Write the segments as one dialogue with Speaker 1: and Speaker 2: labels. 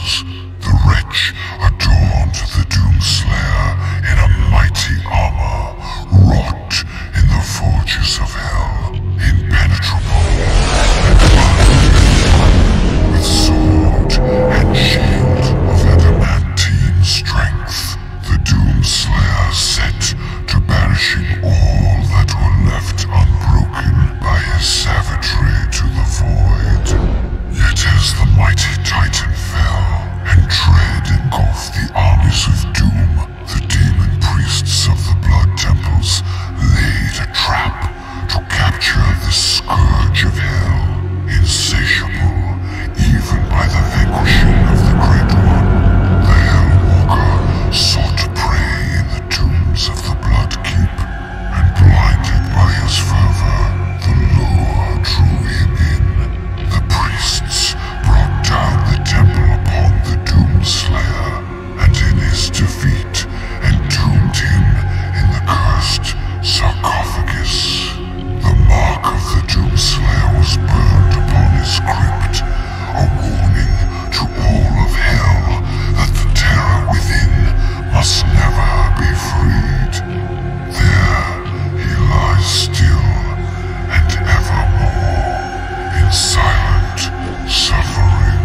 Speaker 1: temples, the wretch adorned the Doomslayer in a mighty armor, wrought in the forges of hell, impenetrable and blind, with sword and shield of adamantine strength. The Doomslayer set to banishing all that were left unbroken by his savagery to the void. Yet as the mighty Titan fell, and dread engulfed the armies of doom, the demon priests of the blood temples laid a trap to capture the scourge of hell, insatiable even by the vanquishing of the Great One. The Hellwalker sought prey in the tombs of the Blood Keep, and blinded by his fervor, the lure drew him in. The priests brought down the temple upon the Doomslayer, and in his defeat entombed him in the cursed sarcophagus. The mark of the Doomslayer was burned upon his crypt, a warning to all of hell that the terror within must never be freed. There he lies still and evermore in silent suffering.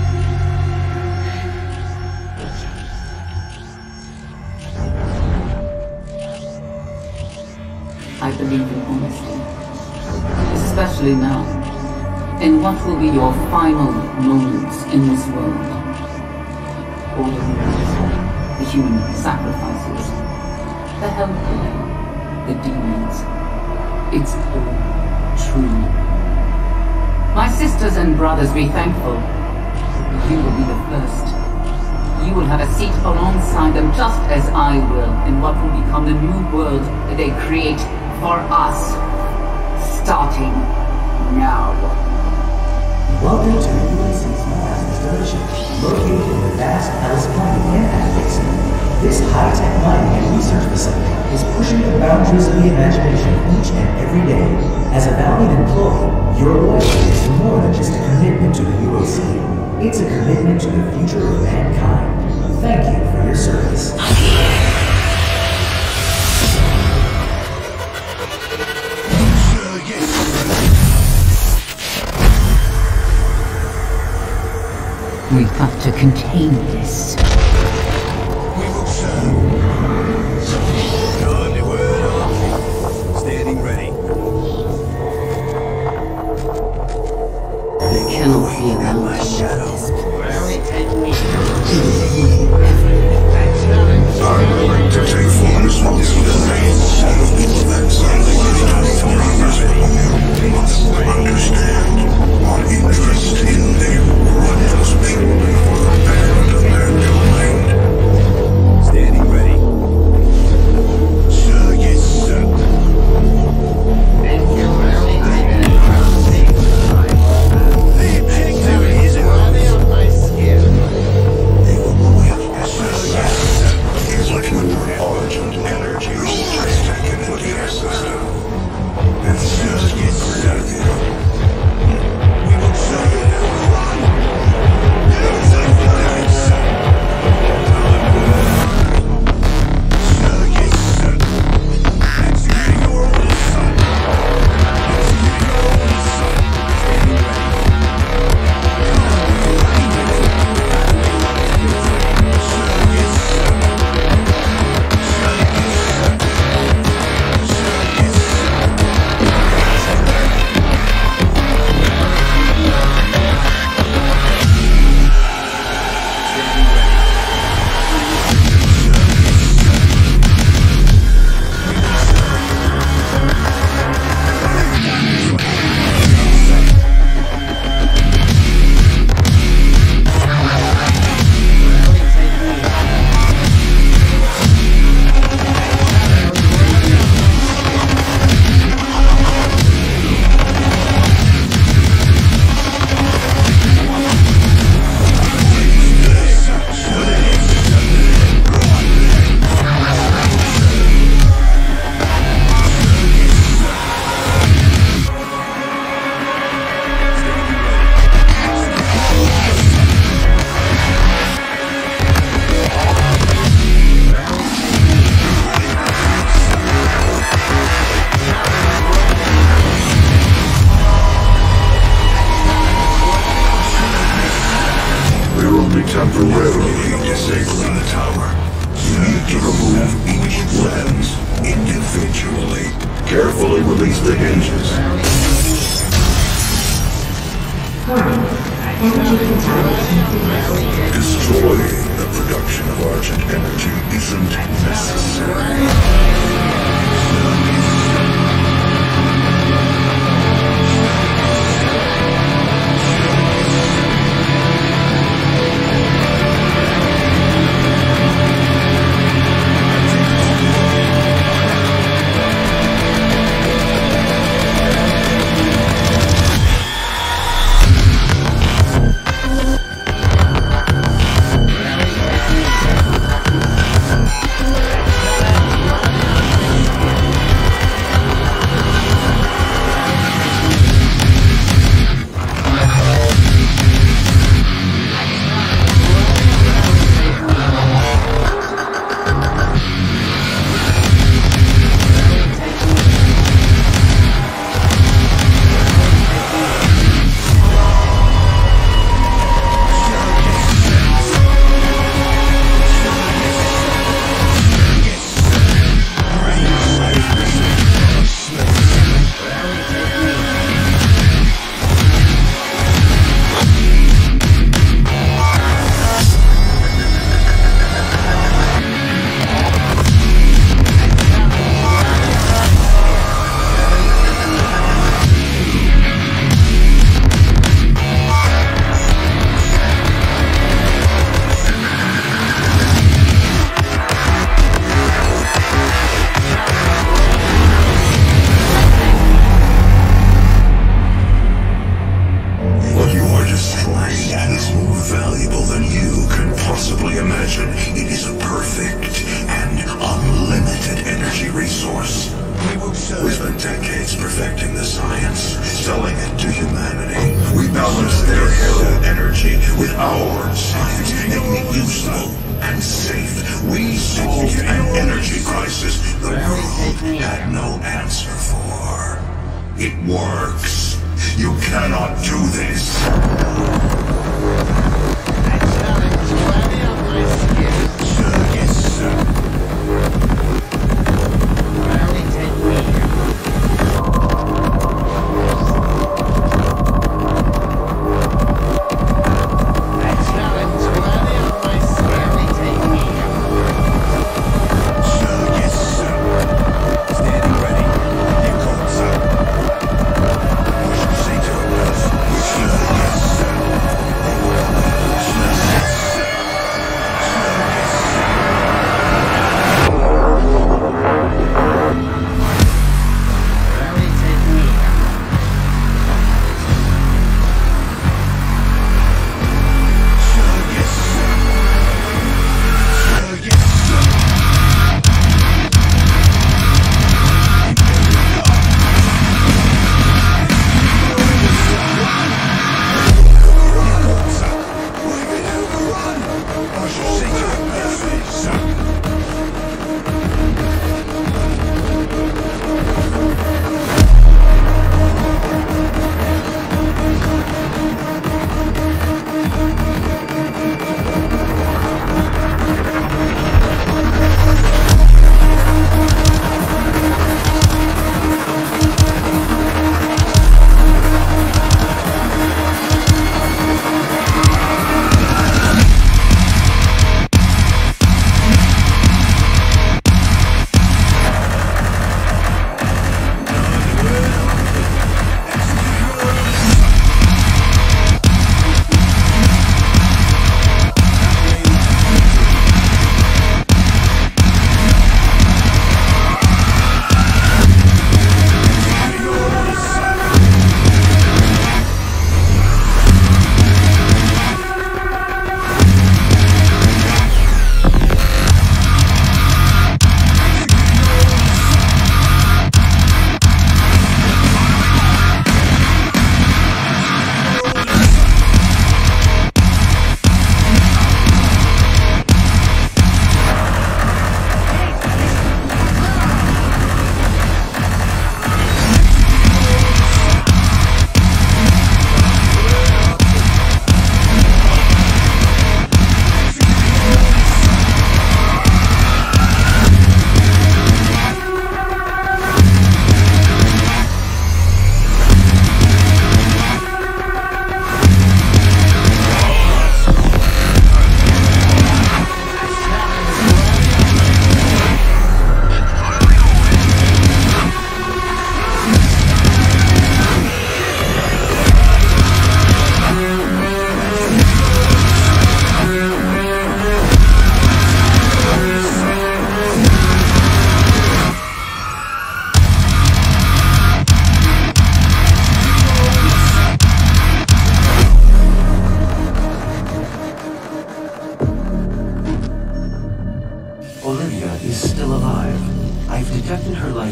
Speaker 2: I believe in honesty, especially now, in what will be your final moments in this world. All of the human sacrifices, the hellfire, the demons, it's all true. My sisters and brothers, be thankful. You will be the first. You will have a seat alongside them, just as I will, in what will become the new world that they create for us, starting now.
Speaker 3: Welcome to the UAC's Mars installation, located in the vast Alice Planet Impact Basin. This high-tech mining and research facility is pushing the boundaries of the imagination each and every day. As a valued employee, your loyalty is more than just a commitment to the UAC. It's a commitment to the future of mankind. Thank you for your service.
Speaker 2: We've got to contain this.
Speaker 4: We will serve. Surely we're standing ready.
Speaker 2: They cannot be allowed
Speaker 4: My shadow.
Speaker 1: I'd like to take full responsibility for all of the events I'm understand our interest in them runs purely for the betterment of mankind.
Speaker 4: Standing ready.
Speaker 1: Sir, yes, sir.
Speaker 4: The objective is
Speaker 1: They will move as His intelligent energy is taken into their system. And just get productive.
Speaker 4: we will
Speaker 1: temporarily disabling the tower. You need to remove each lens individually. Carefully release the hinges. Destroying the production of Argent energy isn't necessary. Yes.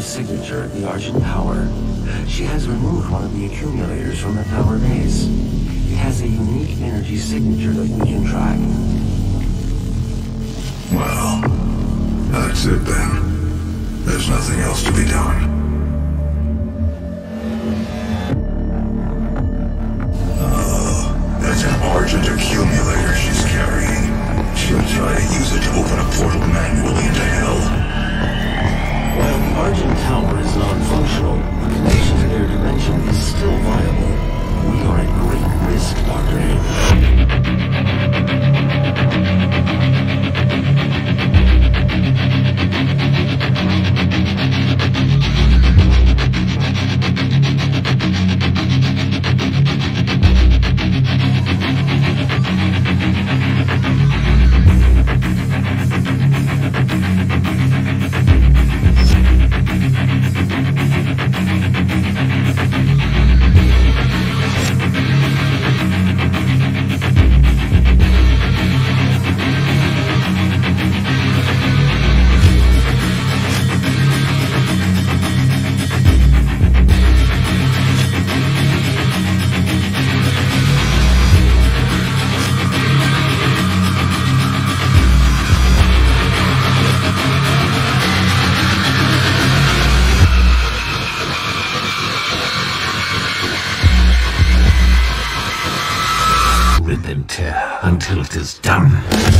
Speaker 3: signature at the Argent Tower. She has removed one of the accumulators from the tower base. It has a unique energy signature that we can track.
Speaker 1: Well, that's it then. There's nothing else to be done. That's an Argent accumulator she's carrying. She'll try to use it to open a portal manually into Hell.
Speaker 3: While the Argent Tower is non-functional, the connection to their dimension is still viable. We are at great risk, Dr. until it is done.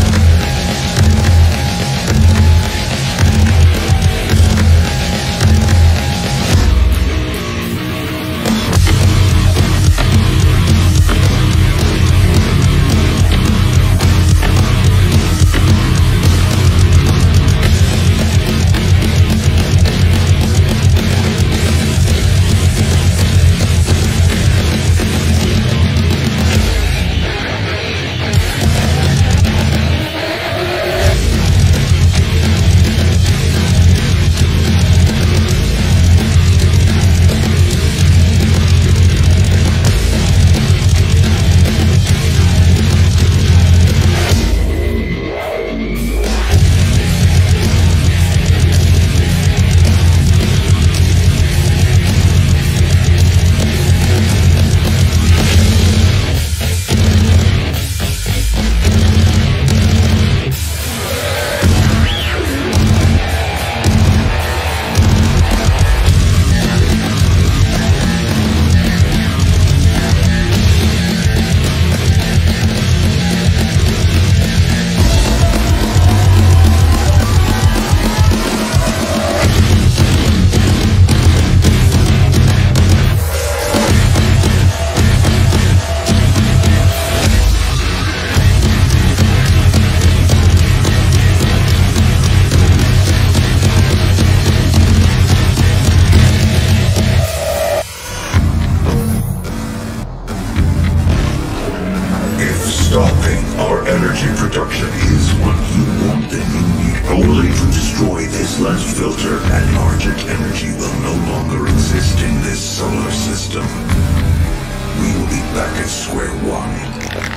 Speaker 1: Stopping our energy production is what you want, then you need only to destroy this last filter, and Argent energy will no longer exist in this solar system. We will be back at square one.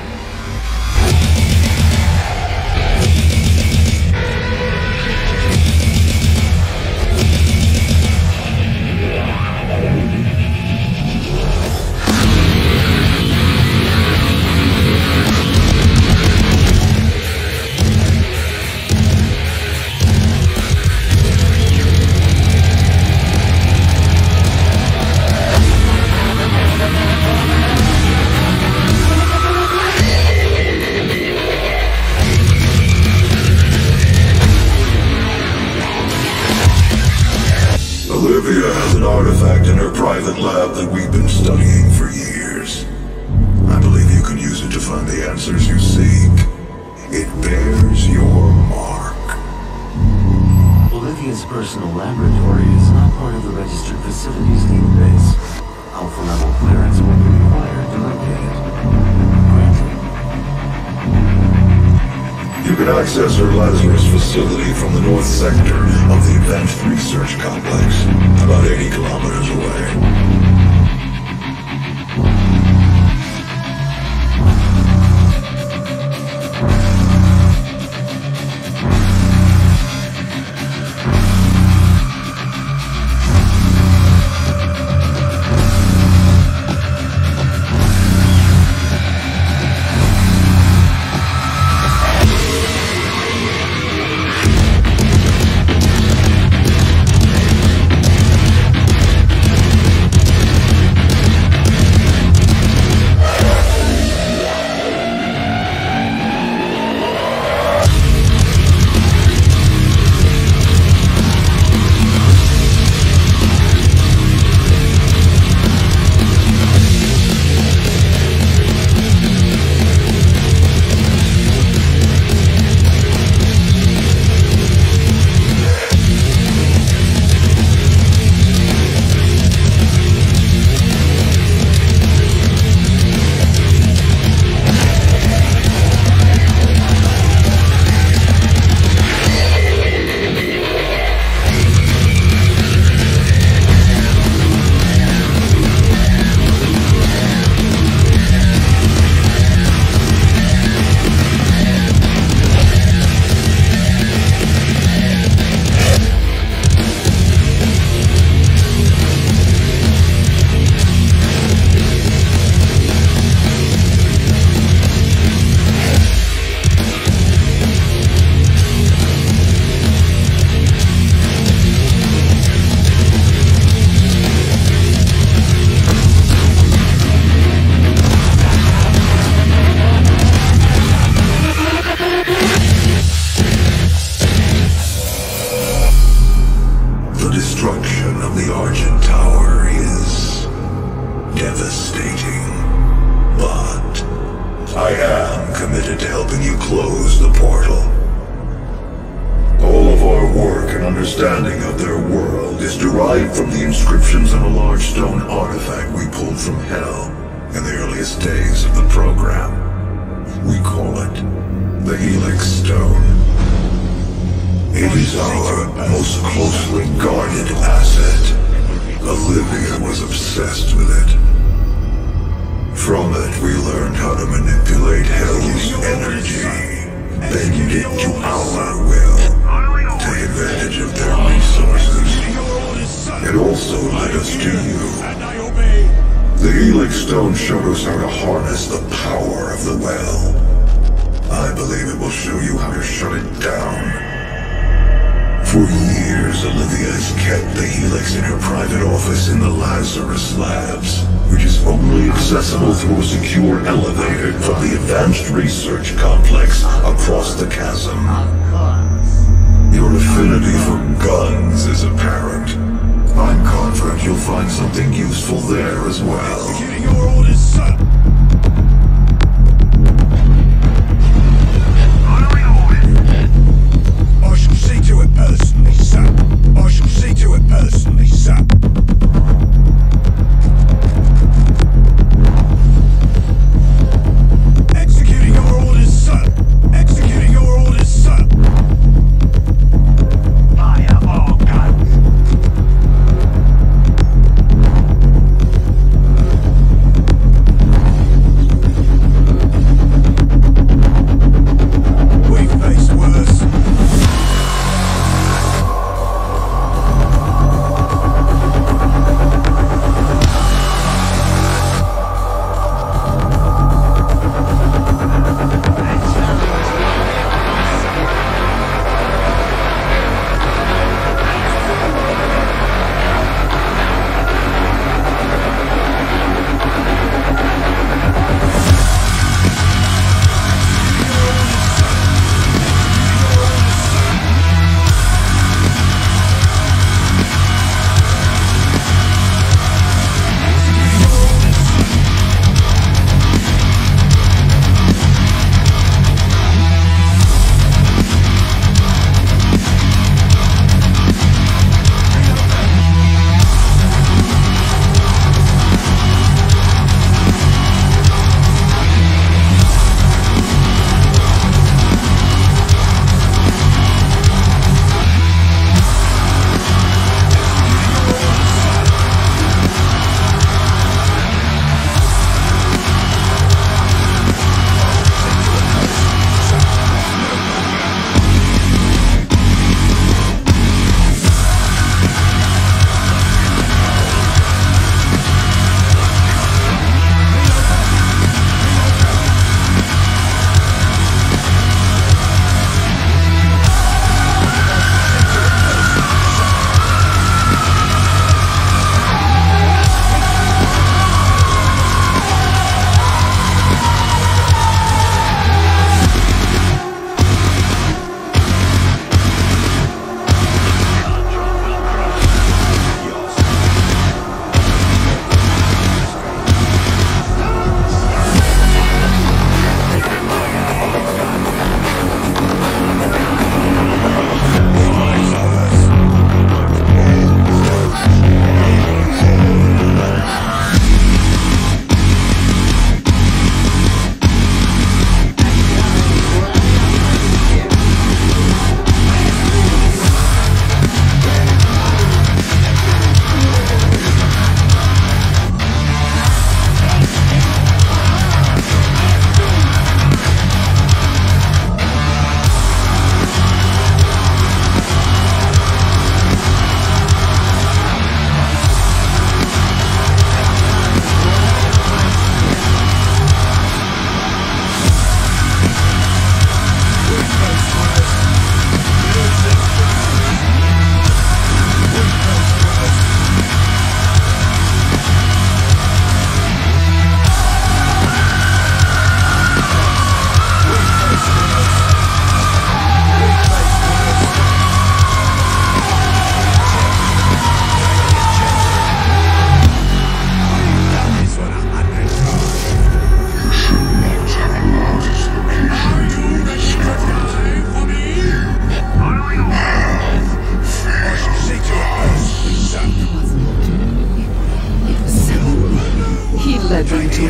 Speaker 1: Olivia has an artifact in her private lab that we've been studying for years. I believe you can use it to find the answers you seek. It bears your mark.
Speaker 3: Olivia's personal laboratory is not part of the registered facilities database. Alpha-level clearance will be required to locate it. Granted.
Speaker 1: You can access her Lazarus facility from the north sector of the Advanced Research Complex, about 80 kilometers away. I am committed to helping you close the portal. All of our work and understanding of their world is derived from the inscriptions on a large stone artifact we pulled from Hell in the earliest days of the program. We call it the Helix Stone. It is our most closely guarded asset. Olivia was obsessed with it. From it, we learned how to manipulate Hell's energy, bend it to our will, take advantage of their resources. It also led us to you. The Helix Stone showed us how to harness the power of the well. I believe it will show you how to shut it down. For years, Olivia has kept the Helix in her private office in the Lazarus Labs, which is only accessible through a secure elevator from the Advanced Research Complex across the chasm. Your affinity for guns is apparent. I'm confident you'll find something useful there as well.
Speaker 4: Executing your orders, sir. I shall see to it personally, sir. I shall see to it personally, sir. Executing your orders, sir. Executing your orders, sir. Fire all guns.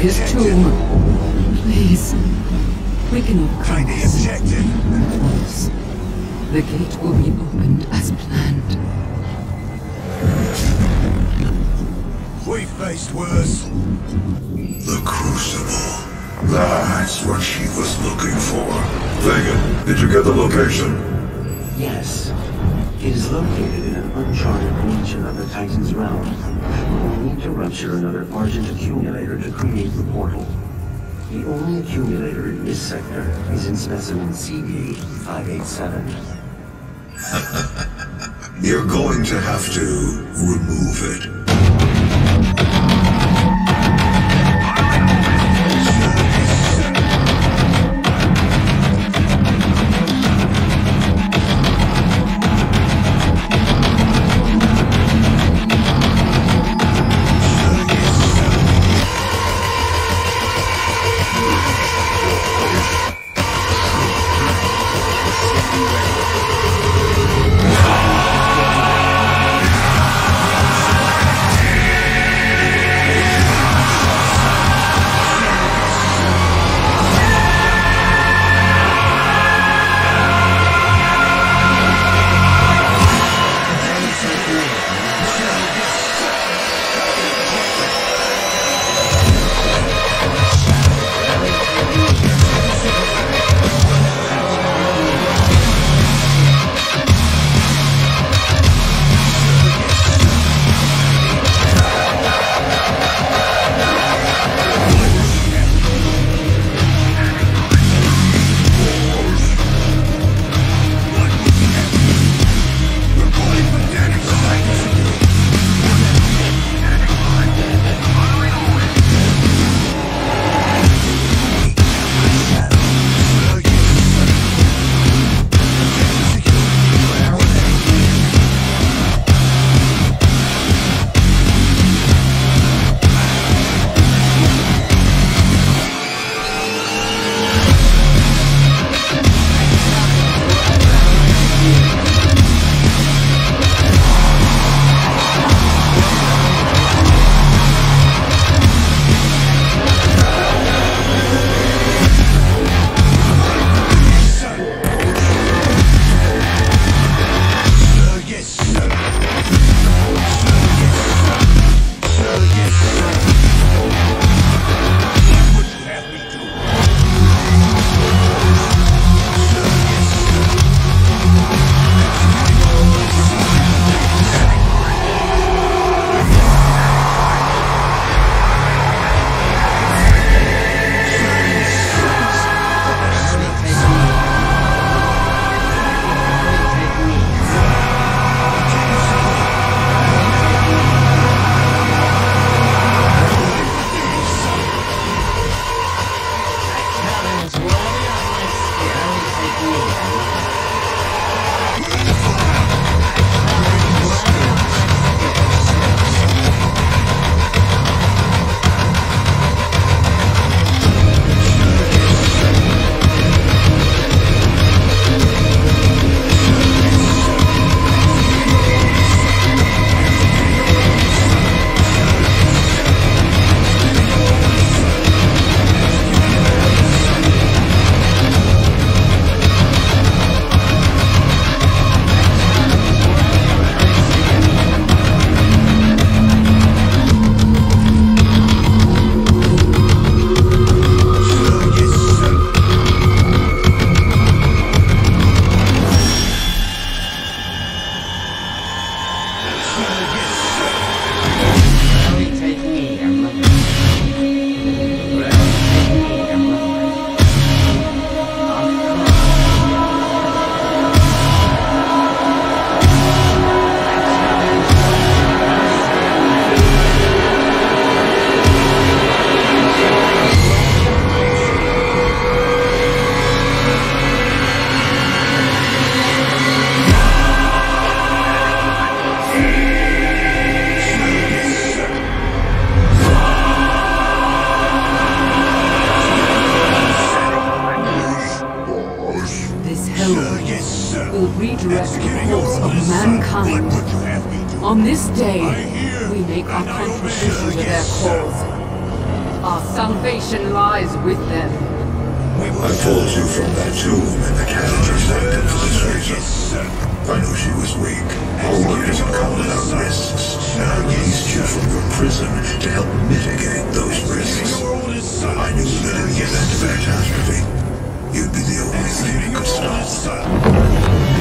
Speaker 2: his tomb. Please. We can overcome
Speaker 4: Find the
Speaker 2: this.
Speaker 4: objective.
Speaker 2: Yes. The gate will be opened as planned.
Speaker 4: We faced worse.
Speaker 1: The Crucible. That's what she was looking for. Vegan, did you get the location?
Speaker 3: Yes. It is located in an uncharted region of the Titan's realm. We need to rupture another Argent accumulator to create the portal. The only accumulator in this sector is in specimen CD587.
Speaker 1: You're going to have to remove it.
Speaker 2: will redirect the course of mankind. On this day, we make our contribution to their cause. Our salvation lies with them.
Speaker 1: I pulled you from that tomb in the Cathedral Sanctum for this reason. I knew she was weak. Our work doesn't come without risks, and I released you from your prison to help mitigate those risks. I knew that in the event of a catastrophe, you'd be the only thing that could stop.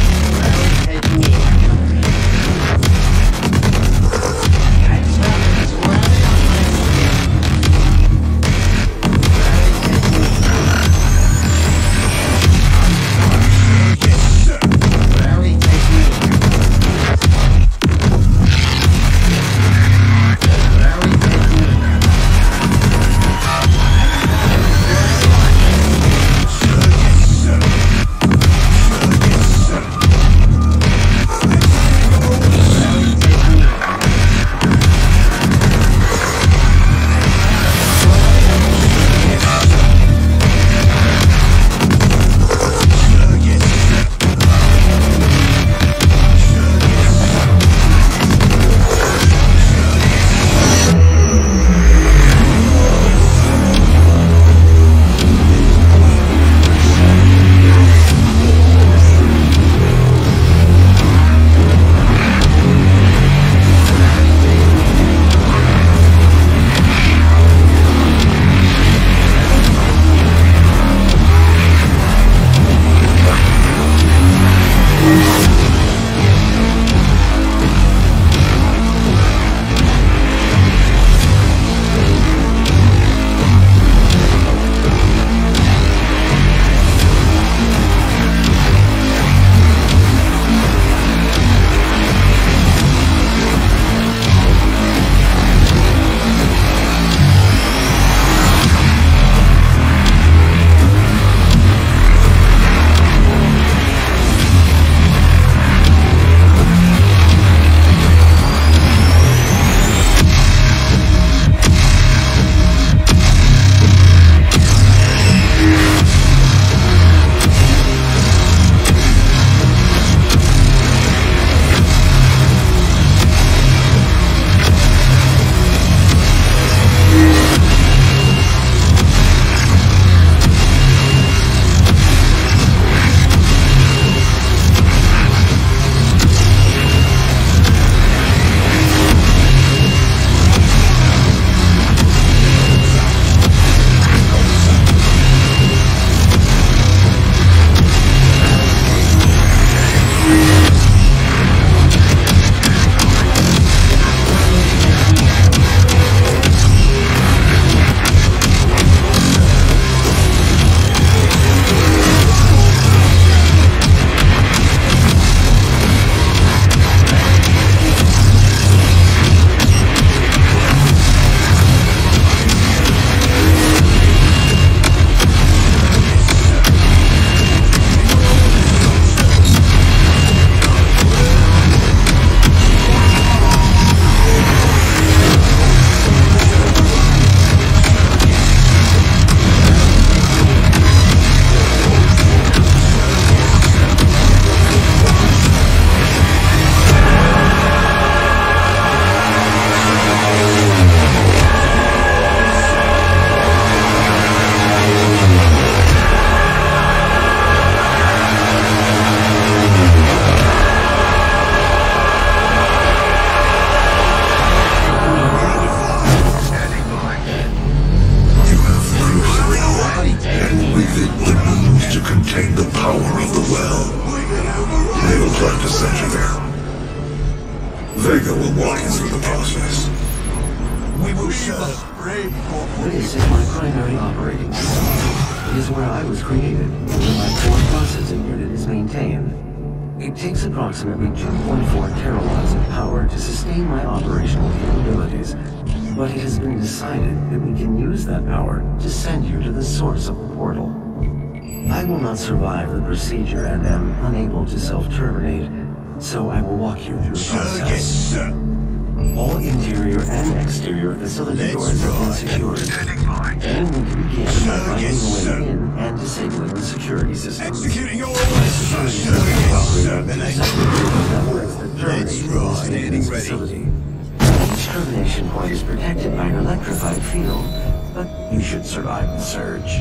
Speaker 1: Vega will walk you through the process.
Speaker 4: We will serve brave corporate.
Speaker 3: This is my primary operating system. It is where I was created, where my core processing unit is maintained. It takes approximately 2.4 terawatts of power to sustain my operational capabilities, but it has been decided that we can use that power to send you to the source of the portal. I will not survive the procedure and am unable to self-terminate, so I will walk you through the process.
Speaker 4: Yes, sir.
Speaker 3: All interior and exterior facility doors have been secured. And we can begin by finding a way in and disabling the security system.
Speaker 4: Executing your orders, sir.
Speaker 3: Operate on separate networks that terminate in this facility. Each termination point is protected by an electrified field, but you should survive the surge.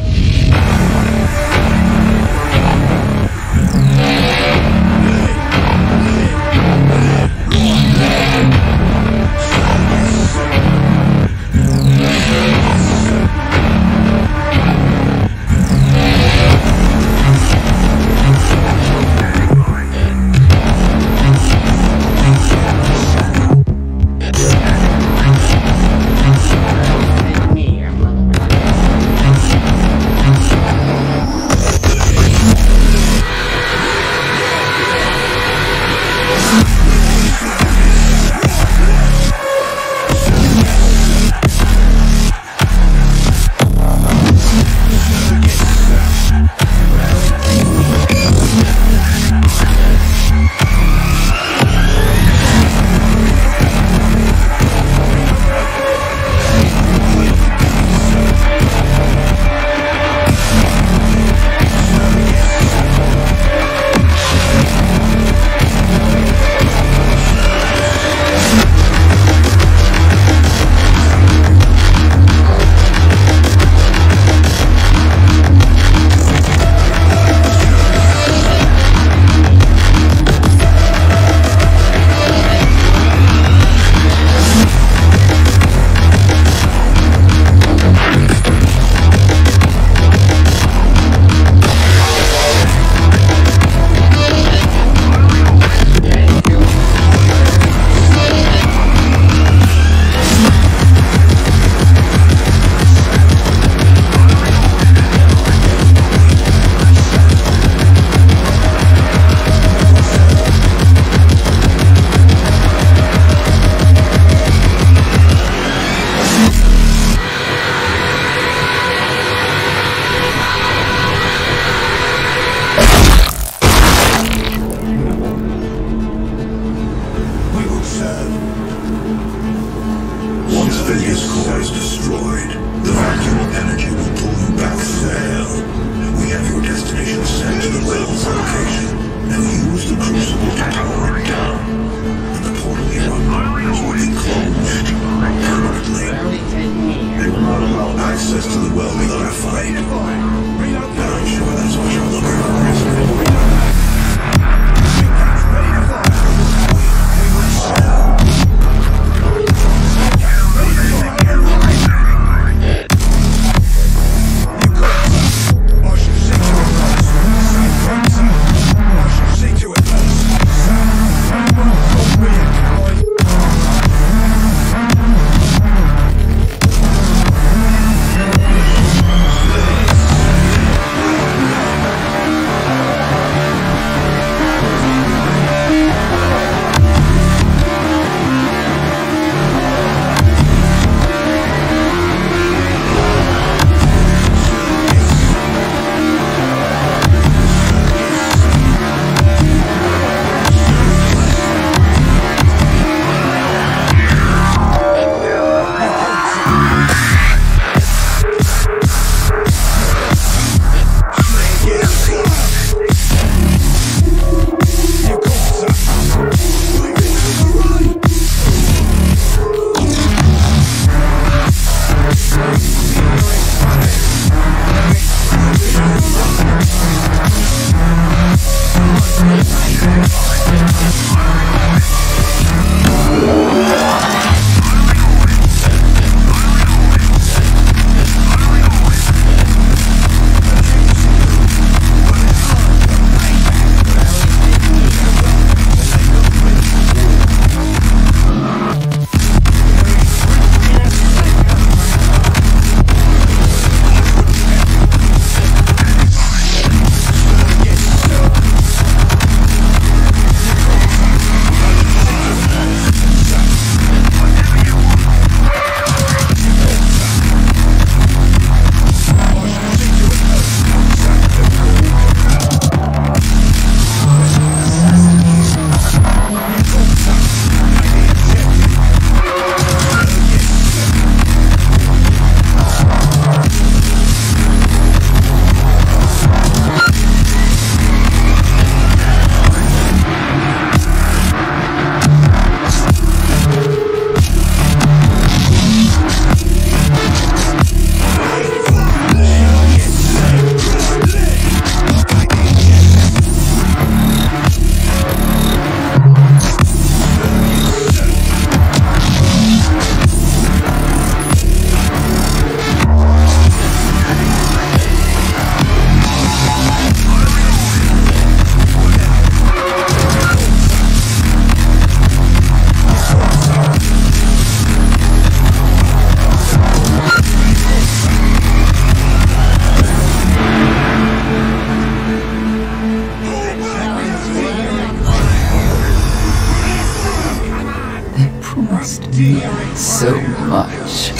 Speaker 2: so much.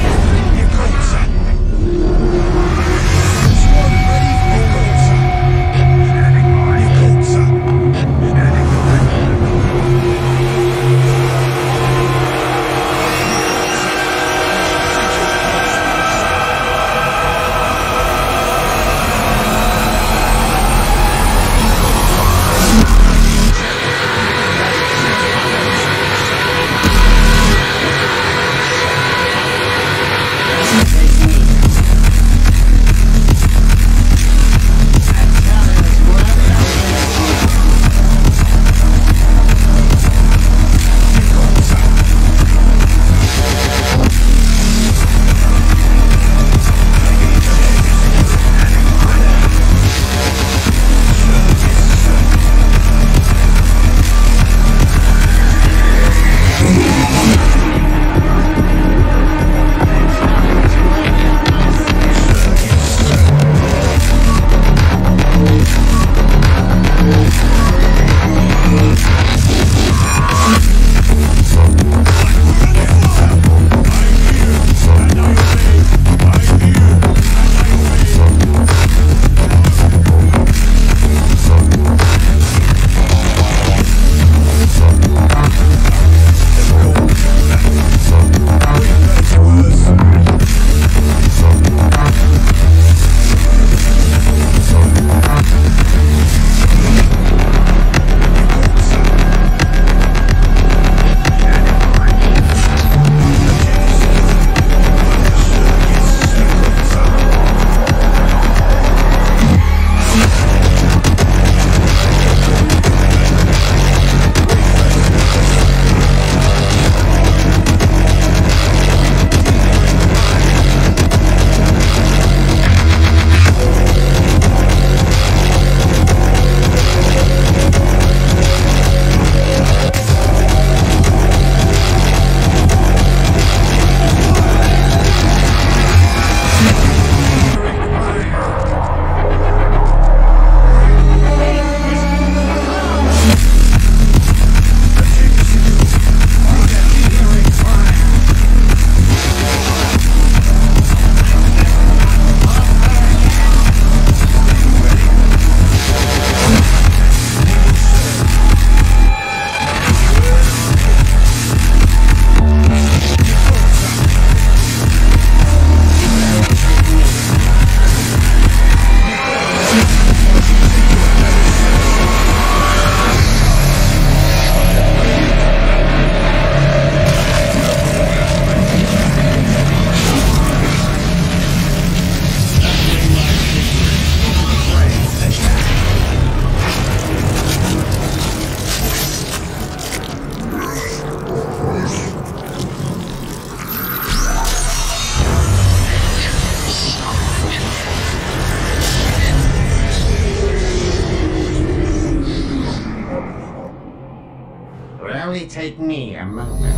Speaker 5: Take me a moment.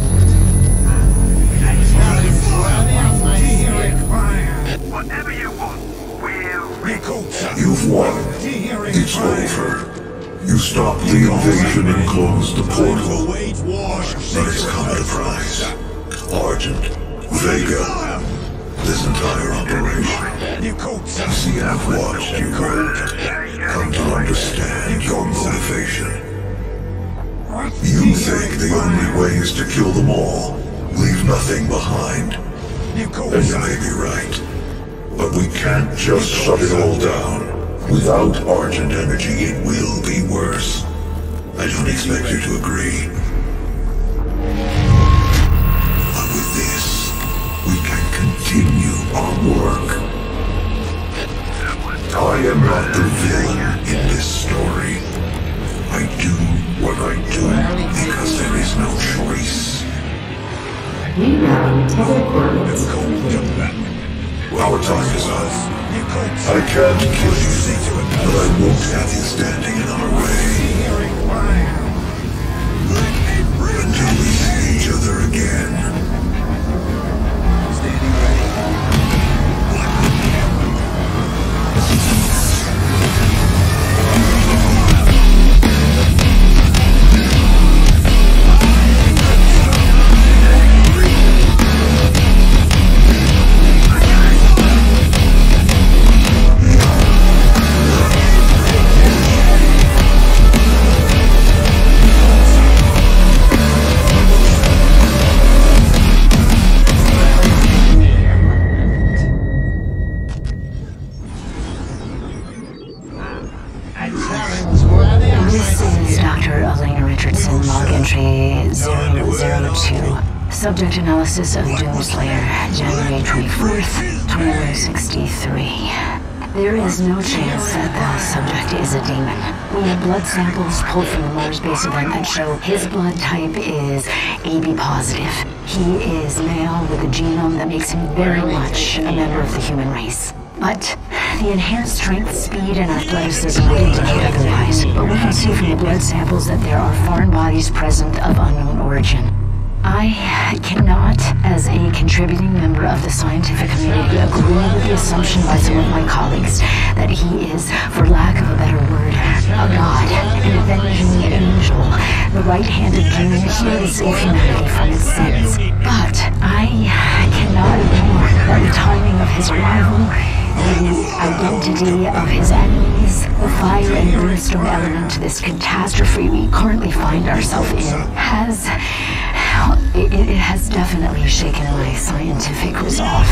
Speaker 4: Whatever you want,
Speaker 1: You've won. It's over. You stopped the invasion and closed the portal. But it's come at a price. Argent, Vega, this entire operation. See, I've watched you work. Come to understand your motivation. You think the only way is to kill them all, leave nothing behind. And you may be right. But we can't just shut it all down. Without Argent energy, it will be worse. I don't expect you to agree. But with this, we can continue our work. I am not the villain in this story. I do what I do because there is no choice.
Speaker 3: Rerouting tether coordinates.
Speaker 1: Our time is up. I can't kill you, but I won't have you standing in our way. Until we see each other again.
Speaker 5: This is Dr. Elena Richardson, log entry 002. Subject analysis of Doomslayer, January 24th, 2163. There is no chance that the subject is a demon. We have blood samples pulled from the Mars base event that show his blood type is AB positive. He is male with a genome that makes him very much a member of the human race. But the enhanced strength, speed, and athleticism would indicate otherwise. But we can see from the blood samples that there are foreign bodies present of unknown origin. I cannot, as a contributing member of the scientific community, agree with the assumption by some of my colleagues that he is, for lack of a better word, a god, an avenging angel. The right-handed dream heals humanity from its sins. But I cannot ignore that the timing of his arrival, the identity of his enemies, the fire and brimstone element to this catastrophe we currently find ourselves in it has definitely shaken my scientific resolve.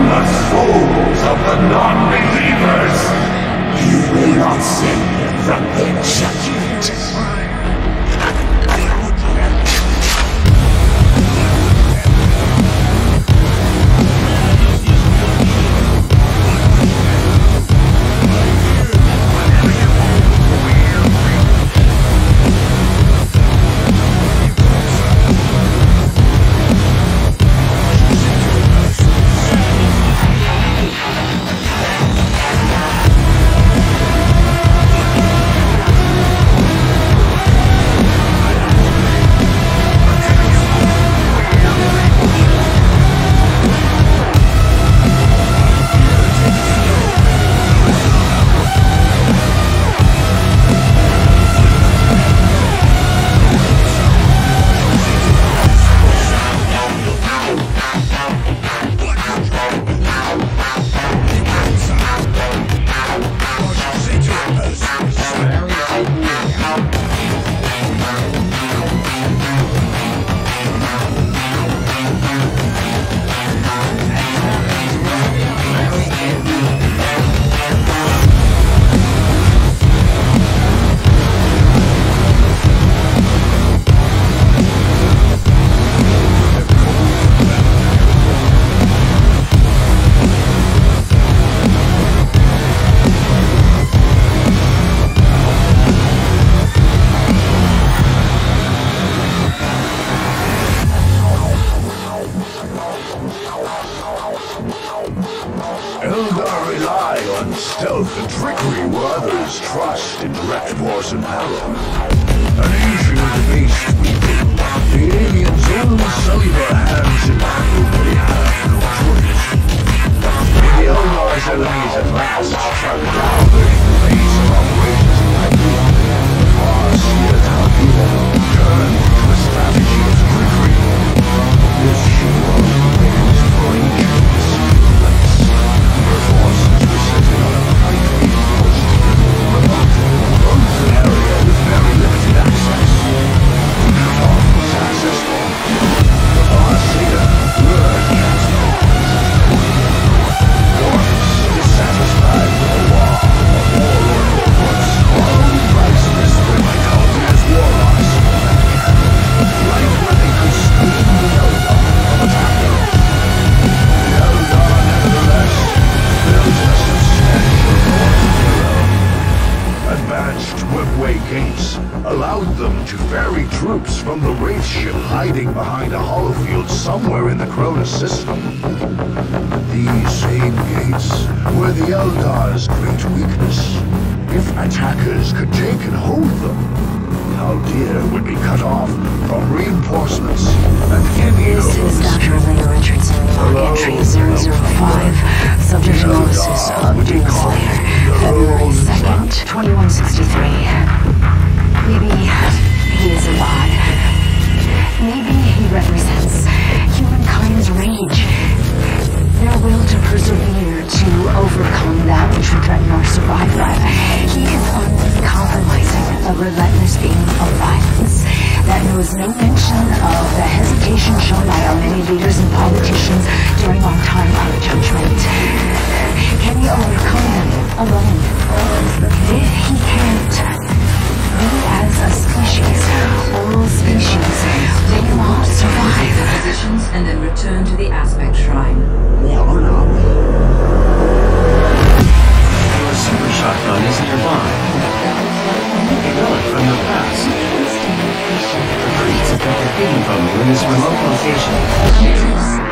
Speaker 1: the souls of the non-believers. You will not save them from their judgment.
Speaker 4: Stealth and trickery where others trust in direct force and power. An ancient debased weeping. The aliens' own cellular hands in battle, they have no choice. When the Eldar's enemies at last track down the base of operations in Hyperion, the far seers how people turn to a strategy of trickery. This sure remains for ancient secrets. Their forces were setting on a tightly forced, remote, frozen area with very limited access. Shut-off was accessible. The far seer were Orcs, dissatisfied with the law of warlord corporates, followed priceless when my colony as warlocks. Right where they could screen the Eldar from attacking. The Eldar, nevertheless, built a substantial north hero. Advanced webway gates allowed them to ferry troops from the Wraith ship hiding behind a holofield somewhere in the Cronus system. These same gates were the Eldar's great weakness. If attackers could take and hold them, Haldir would be cut off from reinforcements and Imperial.
Speaker 5: This is Dr. Elena Richardson, log entry 005, subject analysis of Doomslayer, February 2nd, 2163. Maybe he is a god. Maybe he represents humankind's rage. Their will to persevere, to overcome that which would threaten our survival. He is uncompromising, a relentless being of violence that knows no mention of the hesitation shown by our many leaders and politicians during our time of judgment. Can he overcome them alone? If he can't, we as a species, all species, will not survive.
Speaker 2: Positions and then return to the aspect shrine.
Speaker 6: Your super shotgun is nearby. A relic from your past. Retreats have kept it hidden from you in this remote location.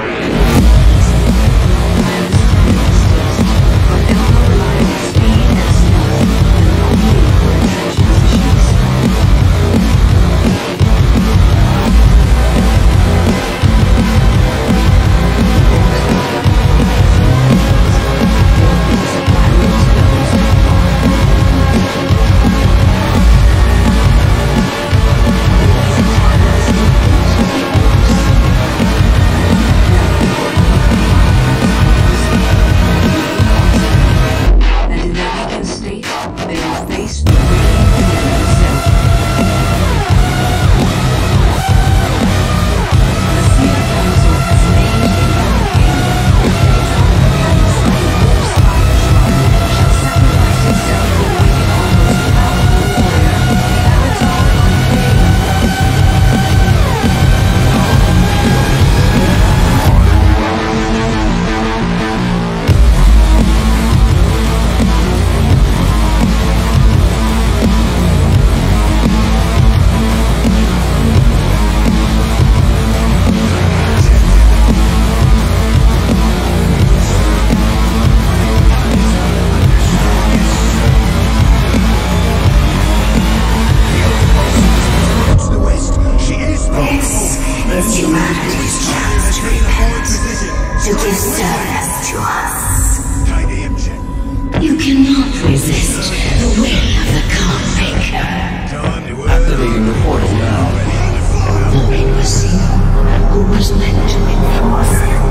Speaker 5: to give service to us. You cannot resist the will of the Calm-Maker.
Speaker 6: Activating the portal now.
Speaker 5: For it was you who was meant to enforce it.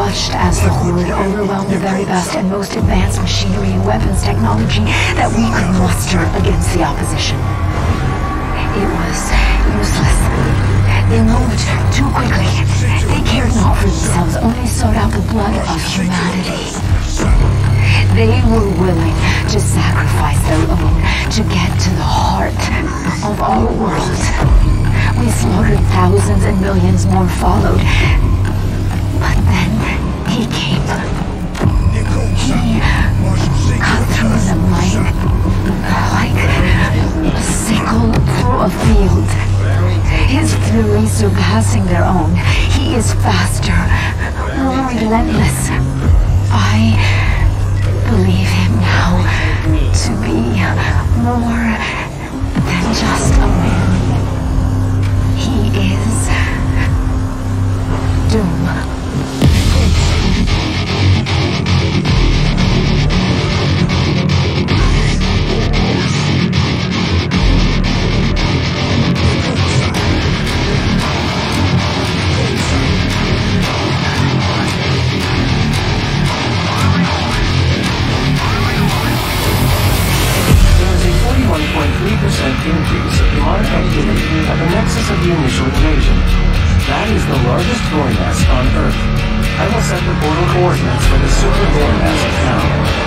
Speaker 5: watched as the Horde overwhelmed the very best and most advanced machinery and weapons technology that we could muster against the opposition. It was useless. They moved too quickly. They cared not for themselves, only sought out the blood of humanity. They were willing to sacrifice their own to get to the heart of our world. We slaughtered thousands and millions more followed. But then he came. He cut through the mind like a sickle through a field. His fury surpassing their own. He is faster, more relentless. I believe him now to be more than just a man. He is Doom.
Speaker 6: Increase of demonic activity at the nexus of the initial invasion. That is the largest gore nest on Earth. I will set the portal coordinates for the super gore nest now.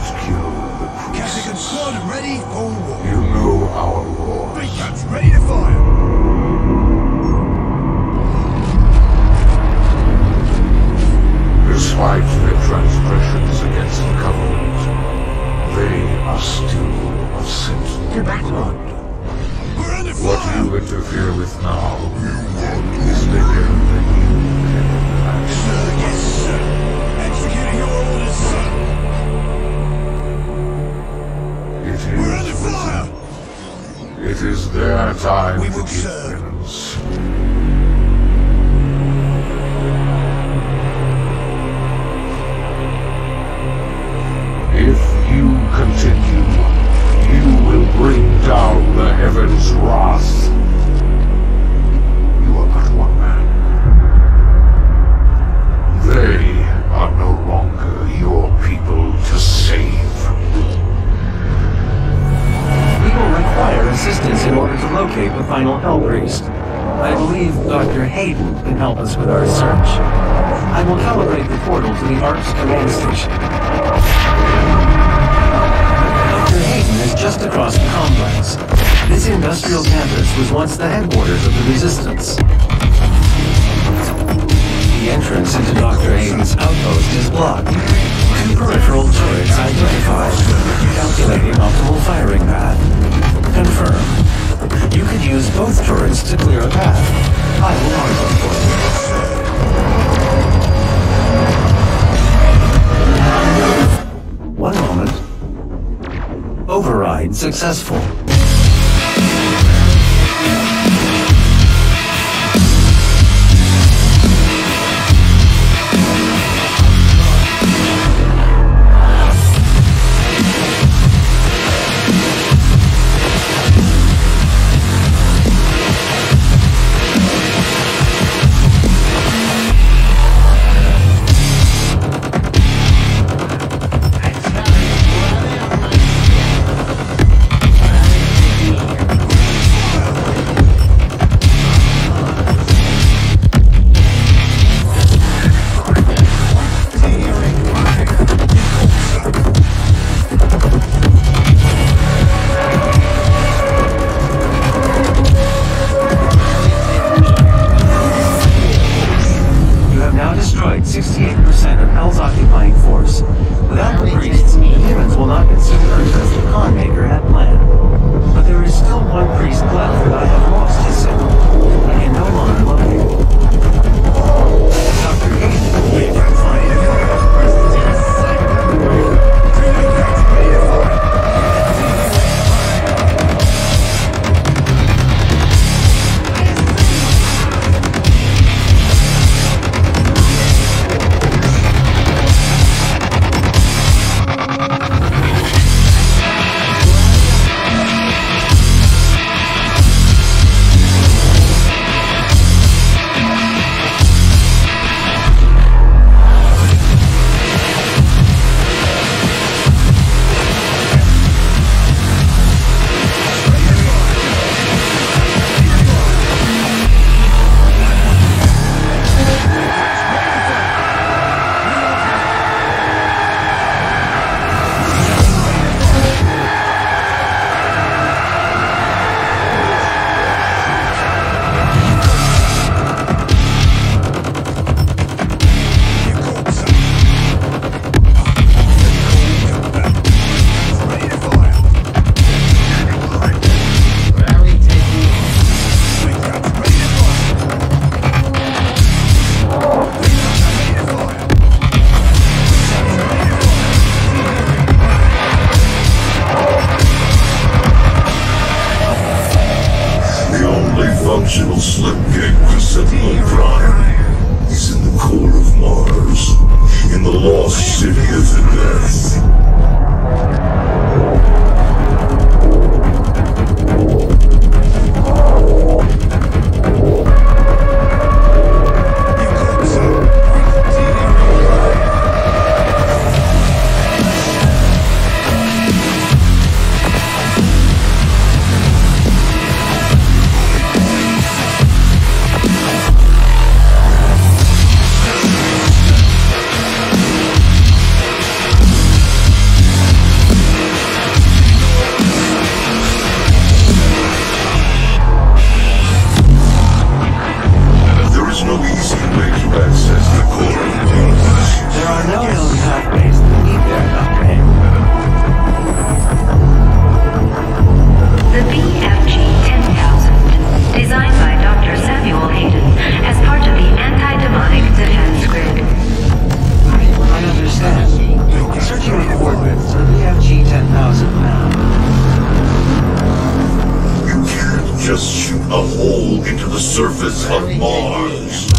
Speaker 1: kill the priests.
Speaker 4: Captain squad ready for war.
Speaker 1: You know our laws.
Speaker 4: Big guns ready to fire.
Speaker 1: Despite their transgressions against the Covenant, they are still of sent blood.
Speaker 4: We're under
Speaker 1: What
Speaker 4: fire.
Speaker 1: you interfere with now is bigger than you can imagine.
Speaker 4: Sir, yes, sir. Executing your orders, sir. We're under fire.
Speaker 1: It is their time
Speaker 4: We
Speaker 1: to
Speaker 4: will
Speaker 1: give
Speaker 4: serve.
Speaker 1: penance. If you continue, you will bring down the heavens' wrath. You are but one man. They are no longer your people to save.
Speaker 6: We will require assistance in order to locate the final Hell Priest. I believe Dr. Hayden can help us with our search. I will calibrate the portal to the Ark's command station. Dr. Hayden is just across the complex. This industrial campus was once the headquarters of the Resistance. The entrance into Dr. Hayden's outpost is blocked. 2 peripheral turrets identified. Calculating optimal firing path. Confirmed. You could use both turrets to clear a path. I will mark them for you. One moment. Override successful.
Speaker 1: surface of Mars.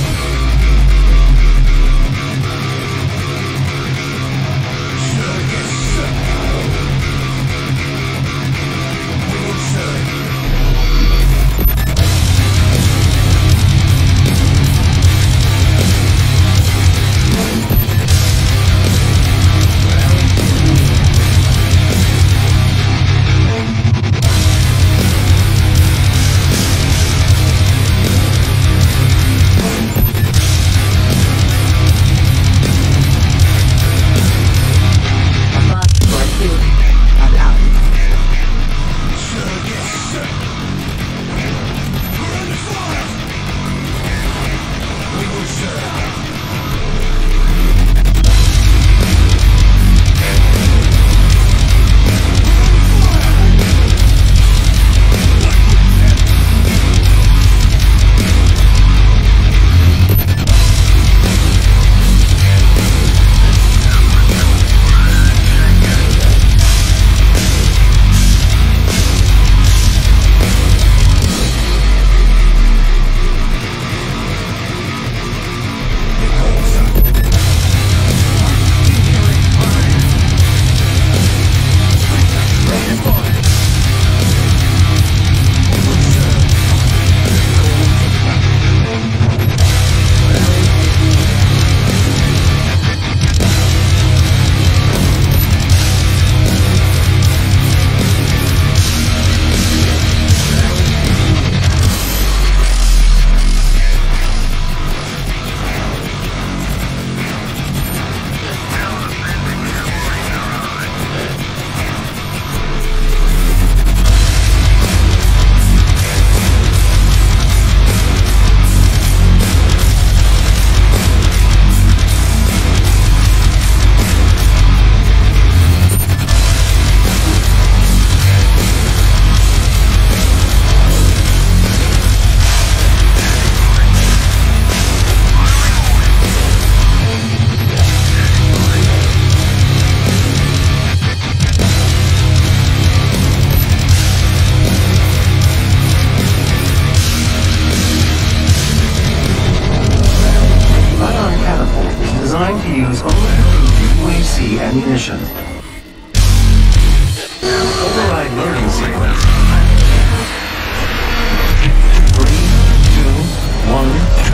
Speaker 6: Ammunition. Override loading sequence. 3, 2, 1.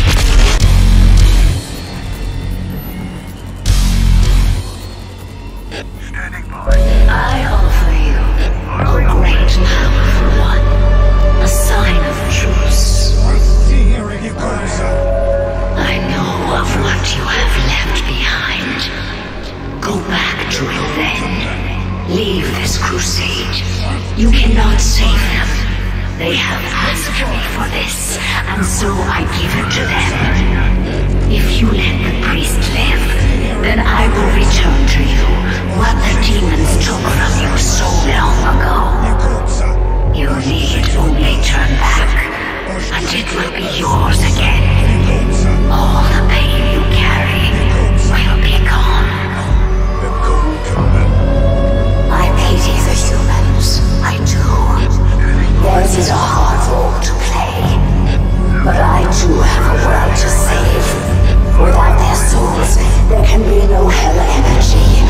Speaker 5: I offer you a great powerful one, a sign of truce. I know of what you have left behind. Go back to it then. Leave this crusade. You cannot save them. They have asked me for this, and so I give it to them. If you let the priest live, then I will return to you what the demons took from you so long ago. You need only turn back, and it will be yours again. All the pain you carry will be gone. I pity the humans, I do. Theirs is a hard role to play. But I too have a world to save. Without their souls, there can be no hell energy.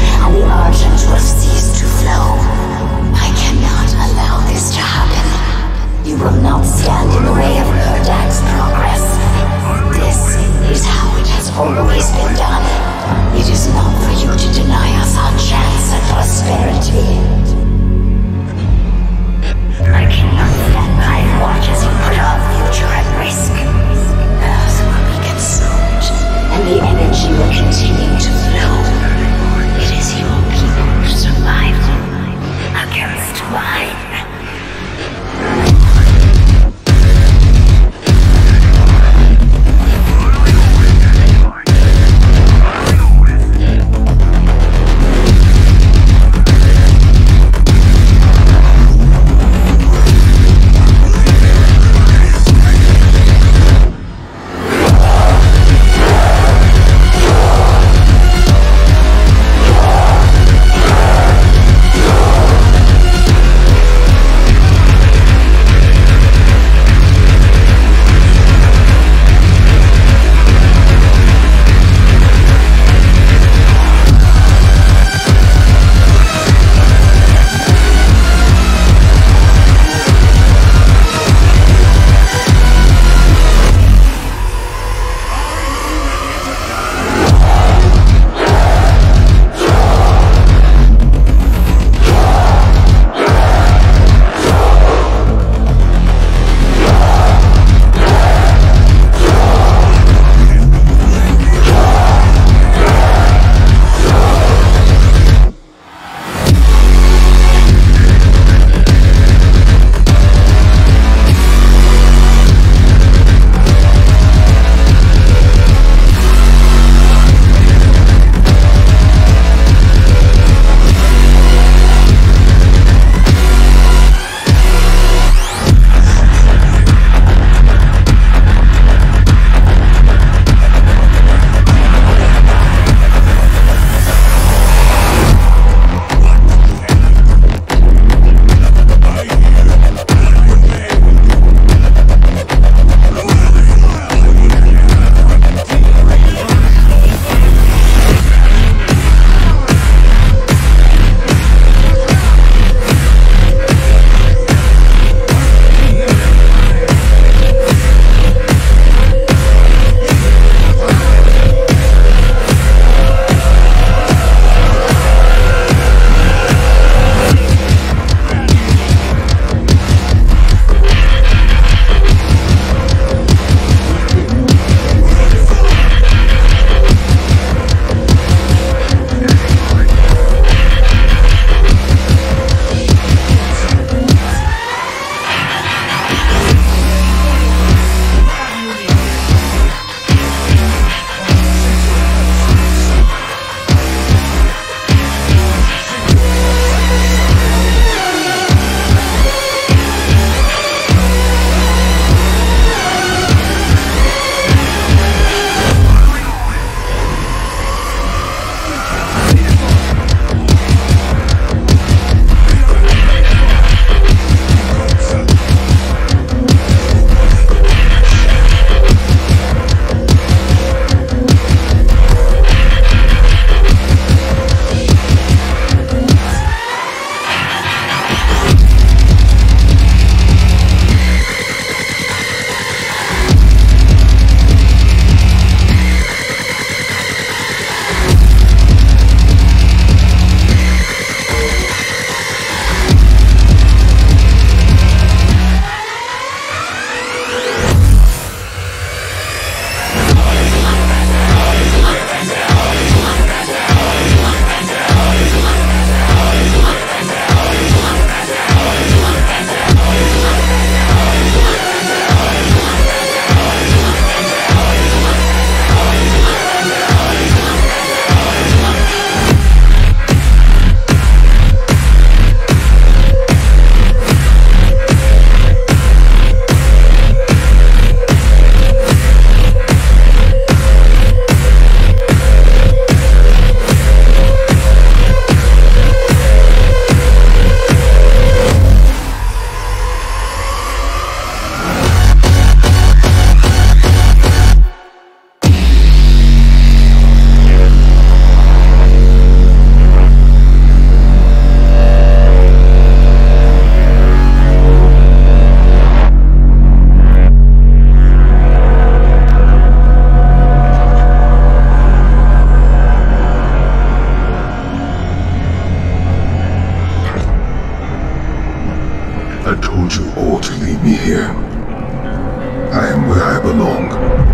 Speaker 1: want you all to leave me here. I am where I belong.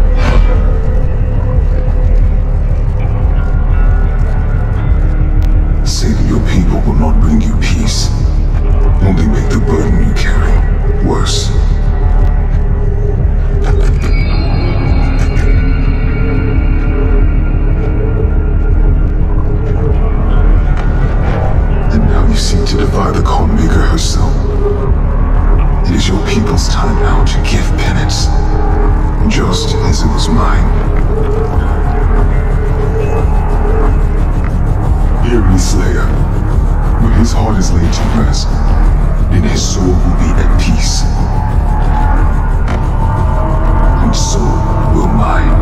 Speaker 1: Saving your people will not bring you peace. Only make the burden you carry worse. And now you seek to defy the Calm Maker herself. It is your people's time now to give penance, just as it was mine. Hear me, Slayer. When his heart is laid to rest, then his soul will be at peace. And so will mine.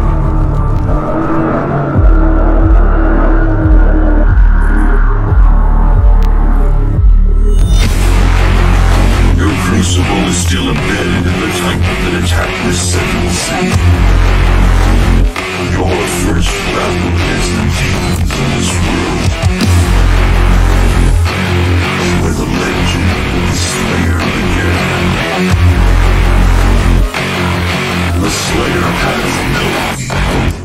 Speaker 4: Your crucible is still embedded in the titan that attacked this central sea. Your first battle against the demons in this world, where the legend of the Slayer began. The Slayer has no hope.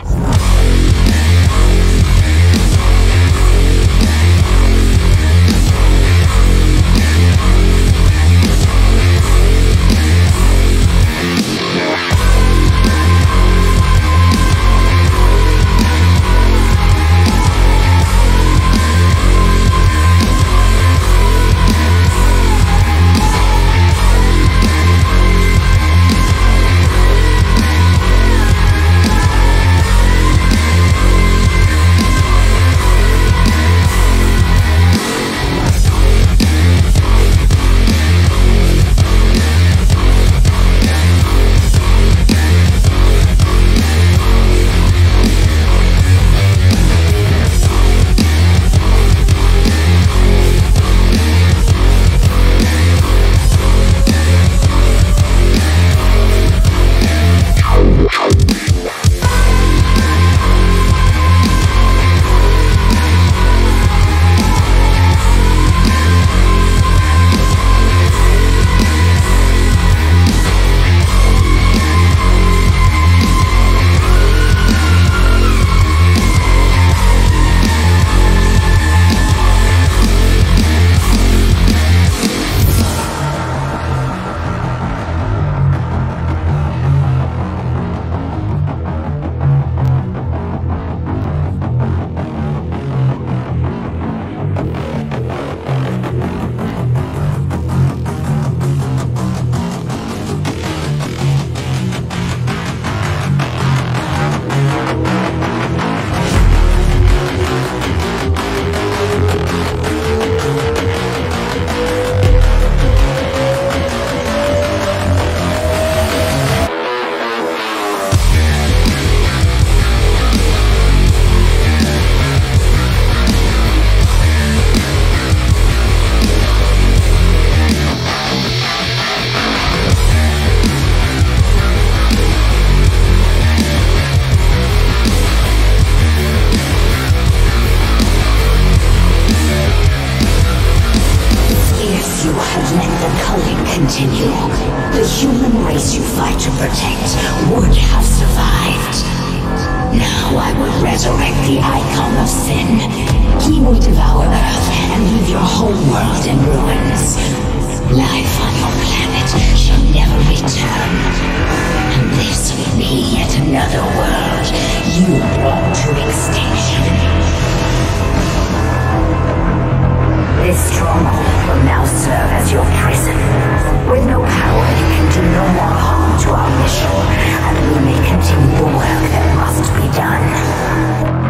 Speaker 5: continue, the human race you fight to protect would have survived. Now I will resurrect the icon of sin. He will devour Earth and leave your whole world in ruins. Life on your planet shall never return. And this will be yet another world you brought to extinction. This stronghold will now serve as your prison. With no power, you can do no more harm to our mission, and we may continue the work that must be done.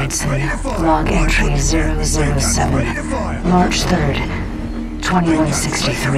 Speaker 5: Richardson, log entry 007, March 3rd, 2163.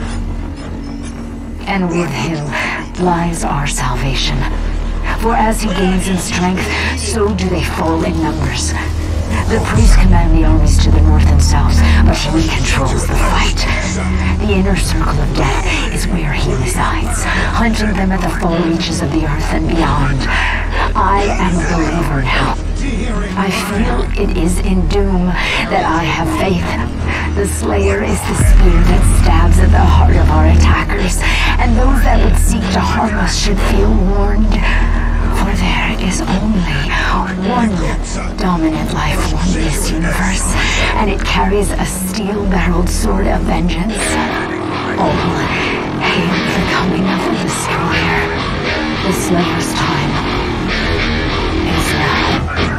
Speaker 5: And with him lies our salvation. For as he gains in strength, so do they fall in numbers. The priests command the armies to the north and south, but he controls the fight. The inner circle of death is where he resides, hunting them at the far reaches of the earth and beyond. I am a believer now. I feel it is in doom that I have faith. The Slayer is the spear that stabs at the heart of our attackers, and those that would seek to harm us should feel warned. For there is only one dominant life form in this universe, and it carries a steel-barreled sword of vengeance. All hail the coming of the Destroyer. The Slayer's time is now.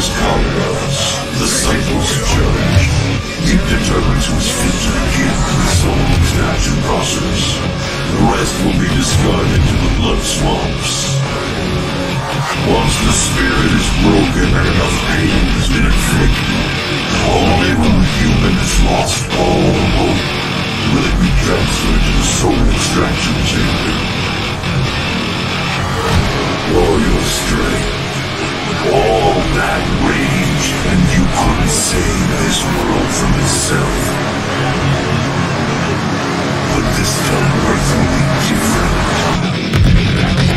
Speaker 1: Empire's powers, the cycle's judge. It determines who's fit to begin the soul extraction process. The rest will be discarded to the blood swamps. Once the spirit is broken and enough pain has been inflicted, only when the human has lost all hope will it be transferred to the soul extraction chamber. All your strength, all that rage, and you couldn't save this world from itself. But this time Earth will be different.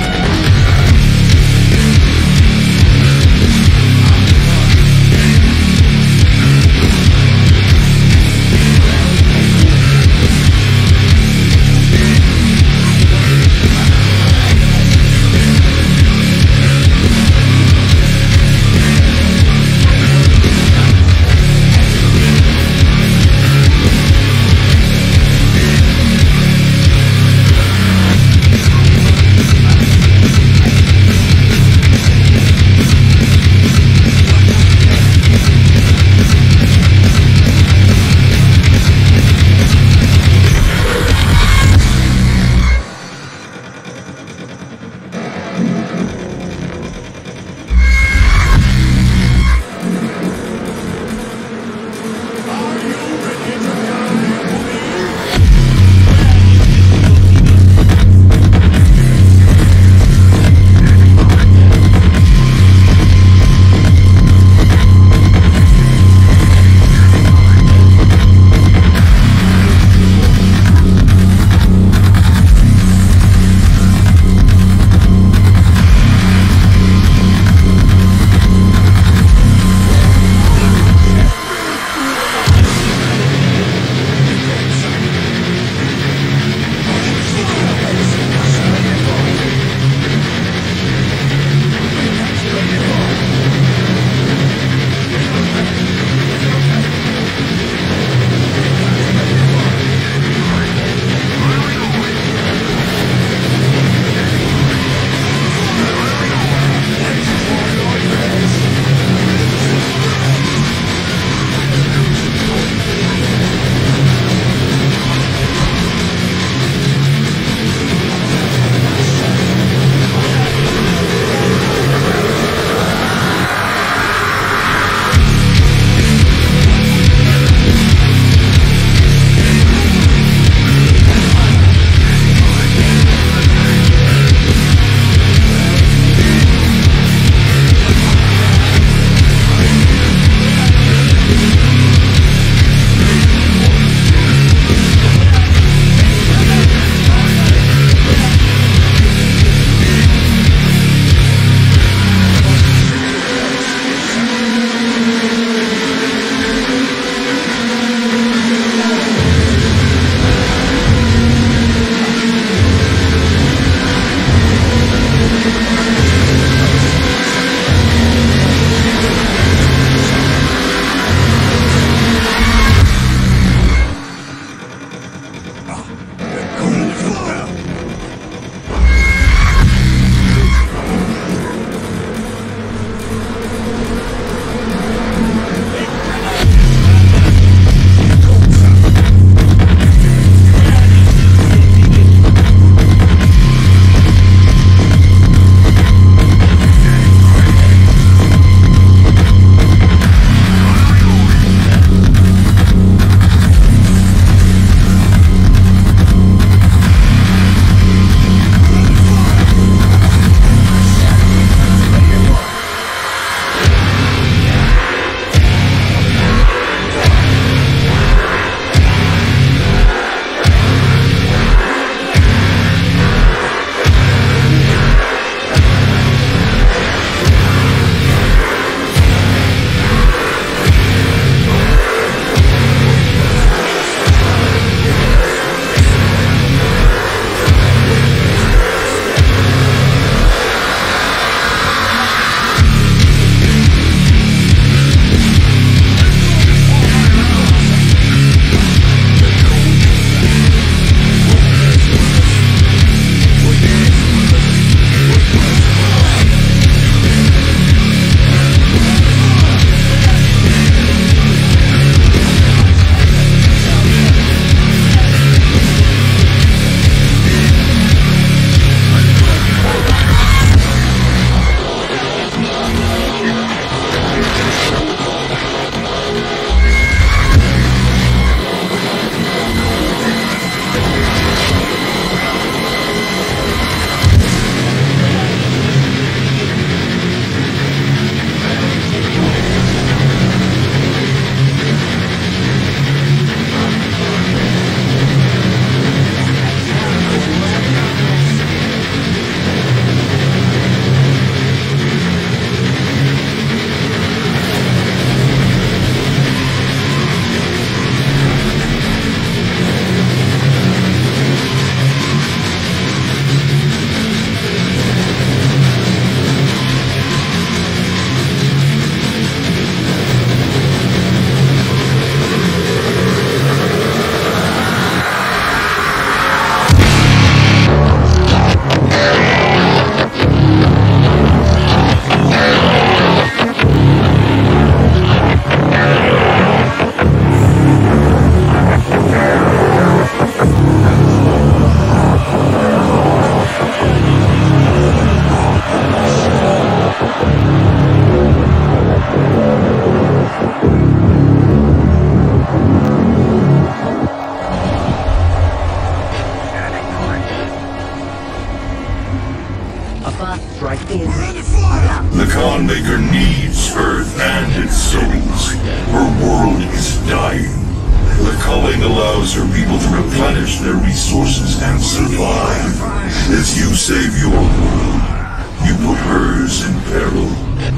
Speaker 1: needs Earth and its souls. Her world is dying. The culling allows her people to replenish their resources and survive. As you save your world, you put hers in peril.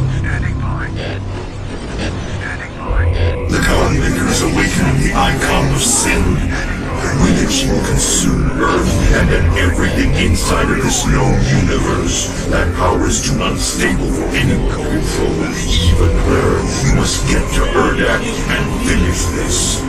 Speaker 1: The Godmaker is awakening the icon of sin. With it she will consume Earth and then everything inside of this known universe. That power is too unstable for anyone to control. Even her, you must get to Erdak and finish this.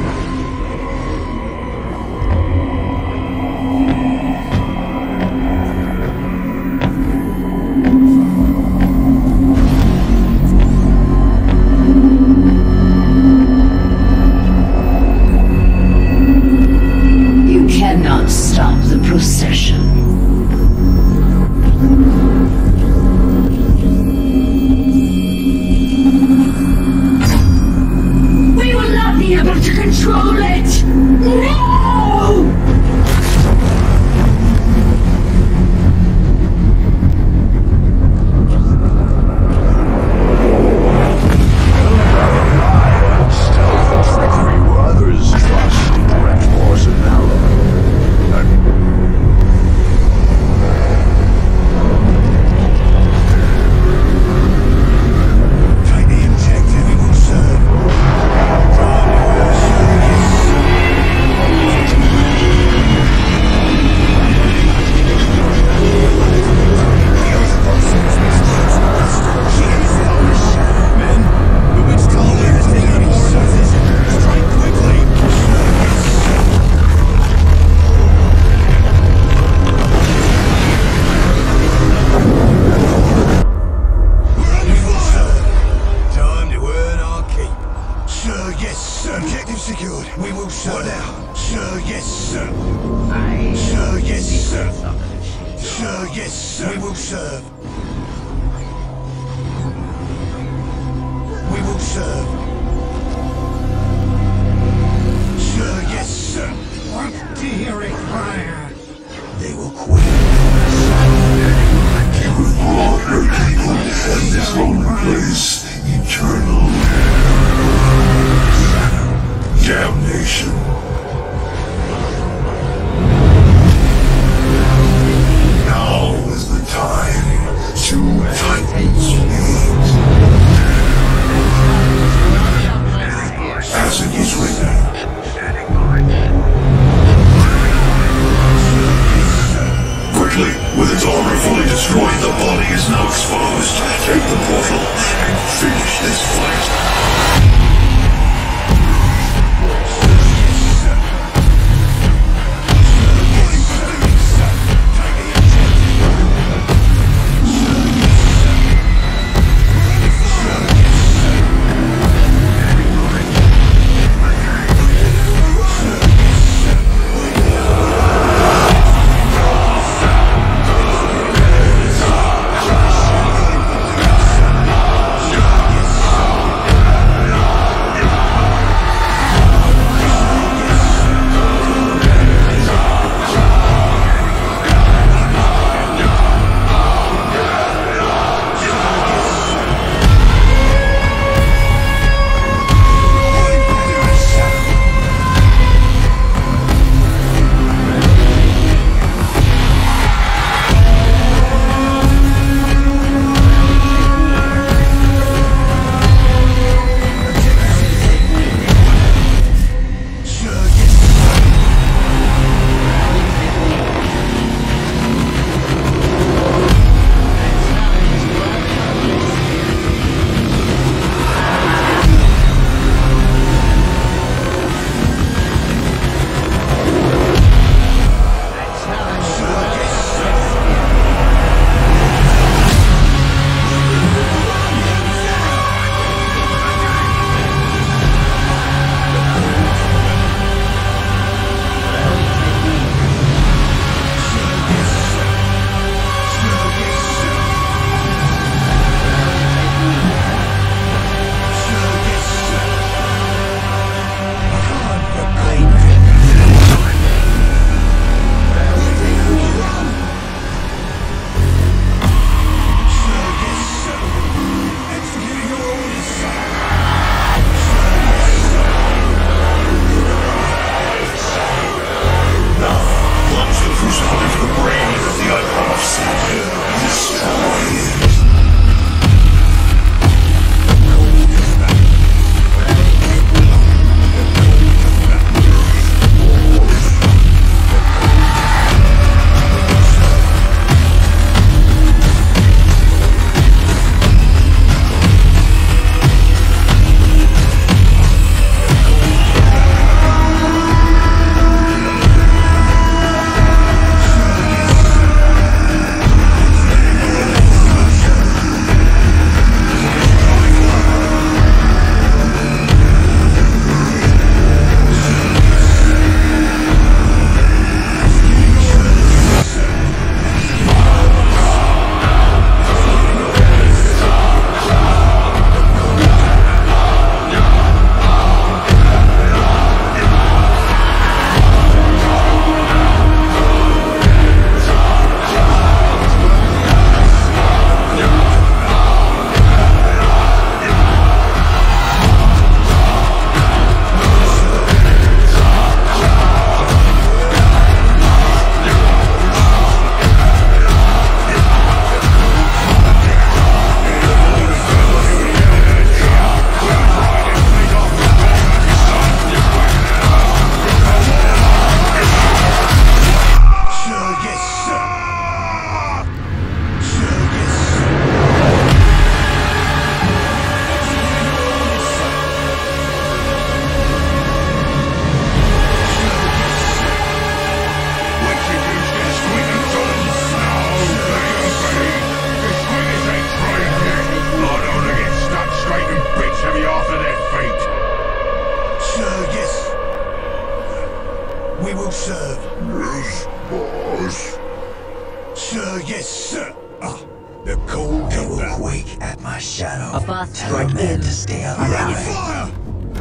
Speaker 4: serve.
Speaker 1: Yes, boss.
Speaker 4: Sir, yes, sir. Ah, the cold
Speaker 3: They
Speaker 4: come
Speaker 3: will
Speaker 4: back.
Speaker 3: quake at my shadow.
Speaker 5: A fast
Speaker 3: Tell
Speaker 5: strike
Speaker 3: men
Speaker 5: in.
Speaker 3: to stay
Speaker 4: You're
Speaker 3: alive.
Speaker 4: under fire.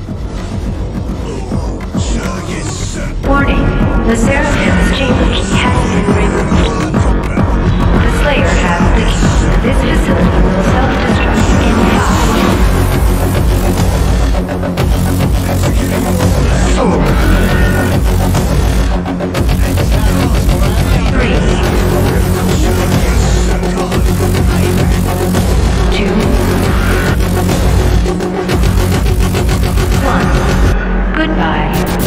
Speaker 4: Sir, yes, sir.
Speaker 7: Warning, the Seraphim's chamber key has been removed. The Slayer has the key. This facility will self-destruct in 5, 3, 2, 1. Goodbye.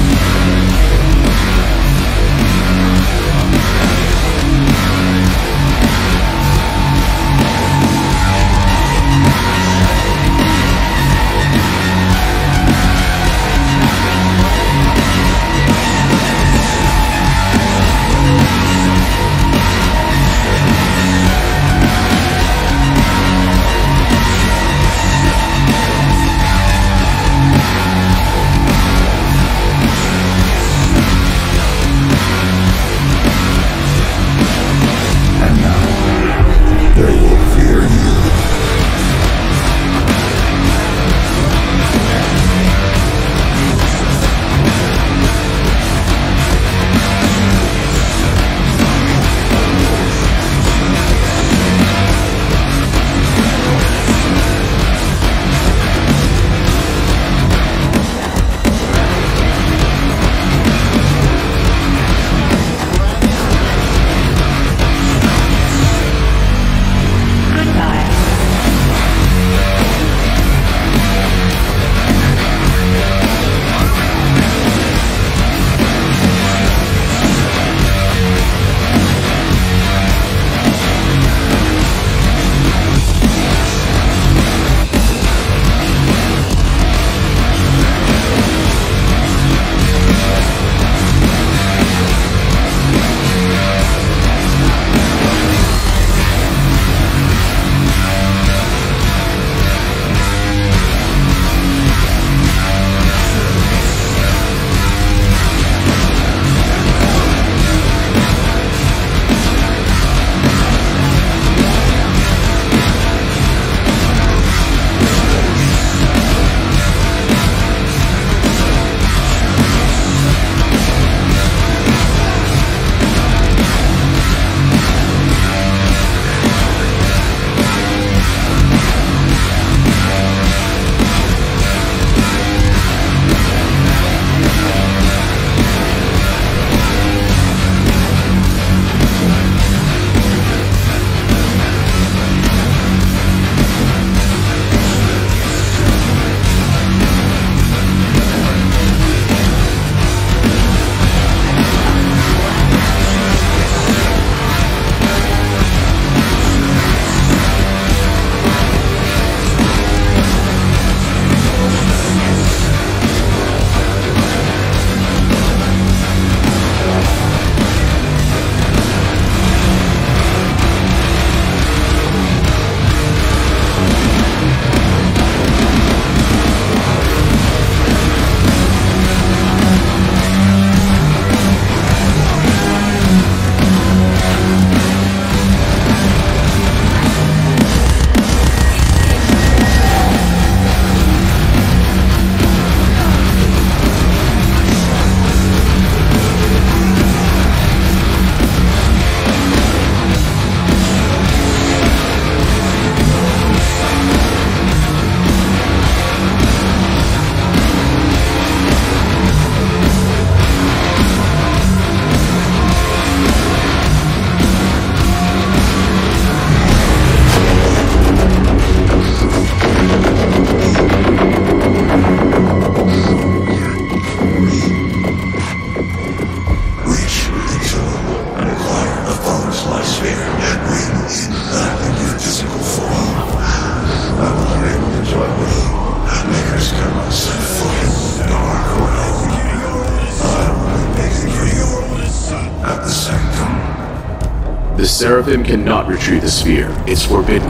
Speaker 8: The Seraphim cannot retrieve the sphere. It's forbidden.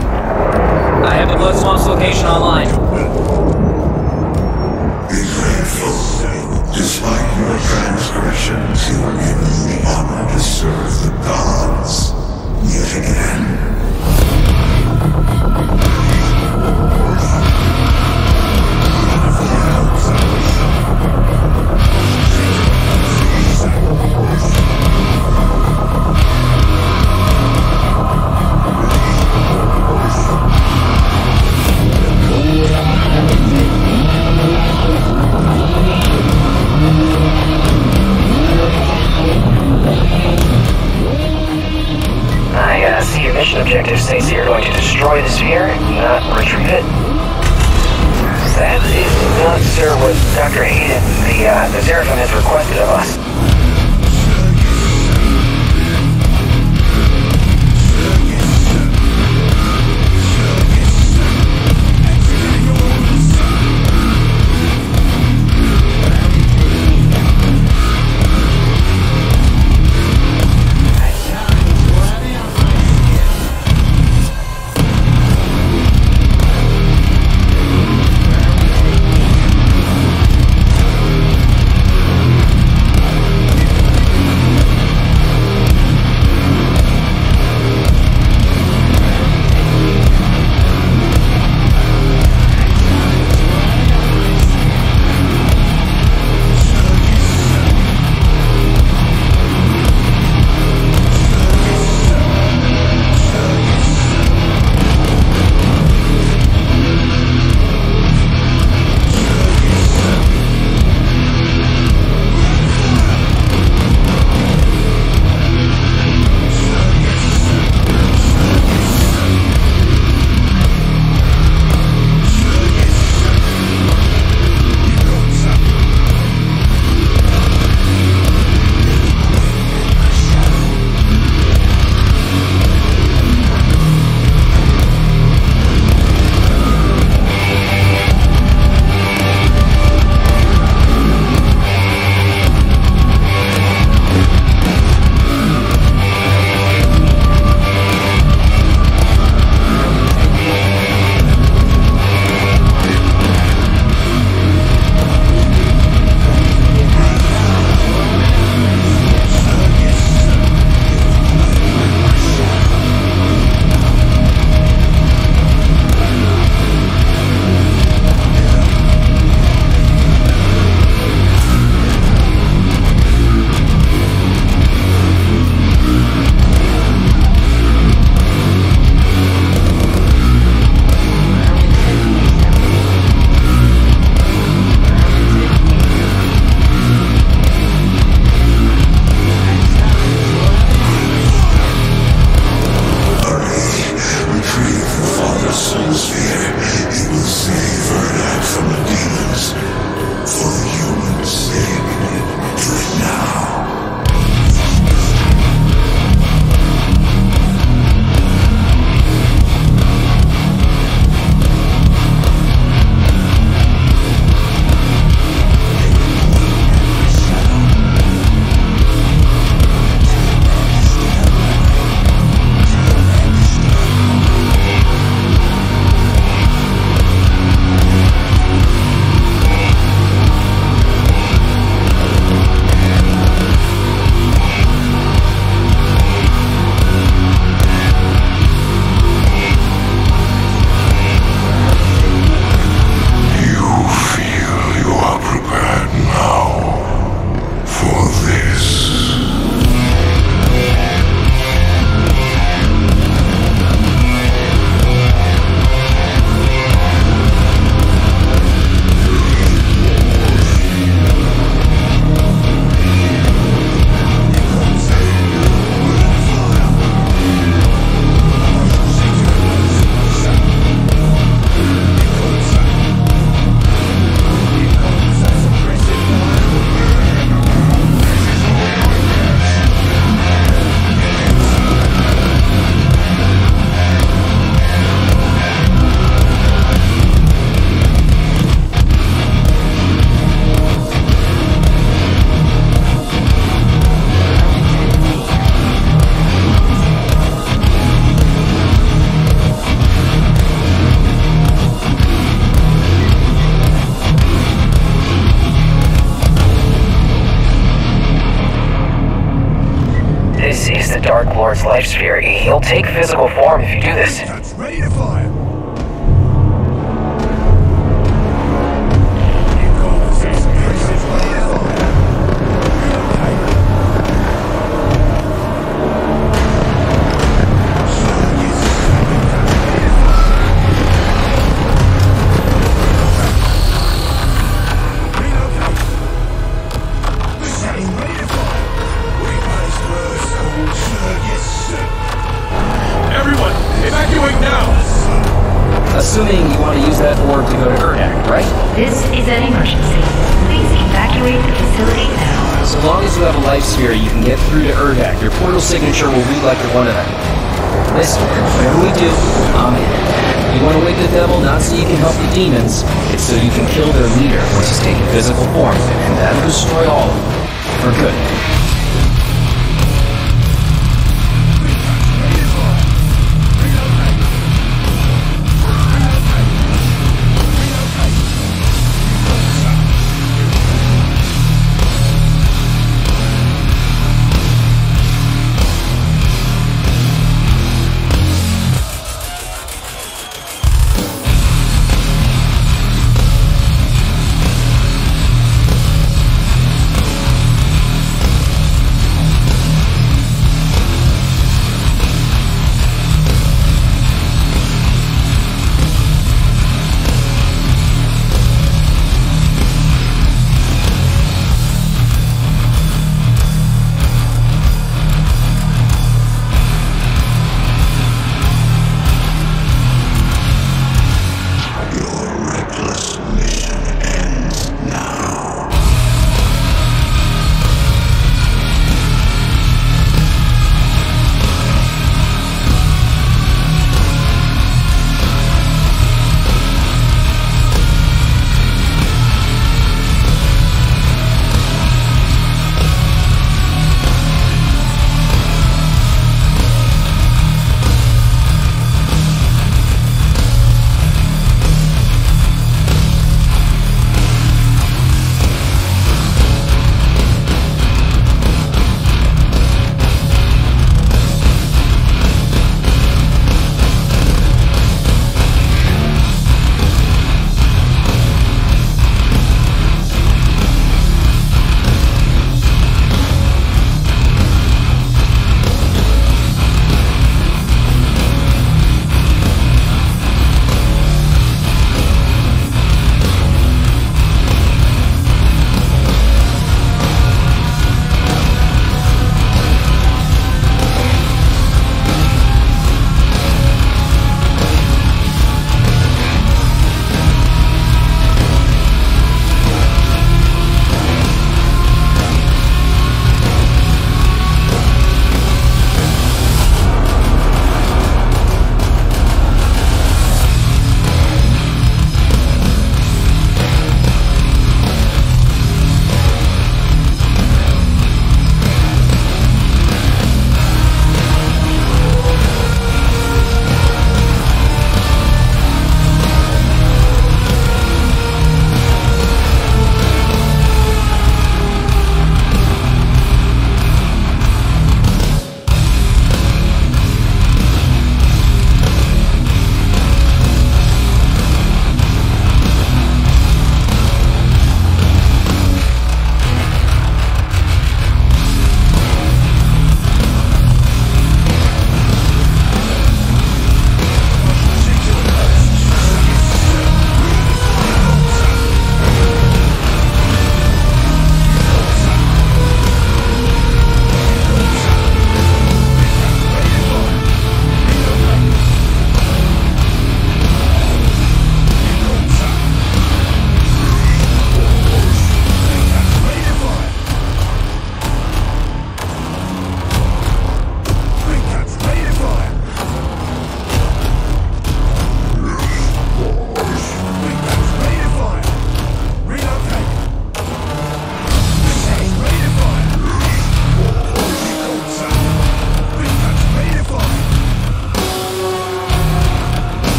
Speaker 9: I have the Blood Swamp's location online.
Speaker 1: Be grateful, despite your transgression. Preparations you are given the honor to serve the gods yet again.
Speaker 10: I see your mission objective states that you're going to destroy the sphere, not retrieve it. That is not, sir, what Dr. Hayden, the Seraphim, has requested of us. Dark Lord's life sphere. He'll take physical form if you do this.
Speaker 4: That's ready to fire.
Speaker 9: Assuming you want to use that orb to go to Urdak, right?
Speaker 7: This is an emergency. Please evacuate the facility now.
Speaker 9: So long as you have a life sphere, you can get through to Urdak. Your portal signature will read like you're one of them. Listen, whatever we do, I'm in. You want to wake the devil not so you can help the demons, it's so you can kill their leader once he's taken physical form, and that'll destroy all of them. For good.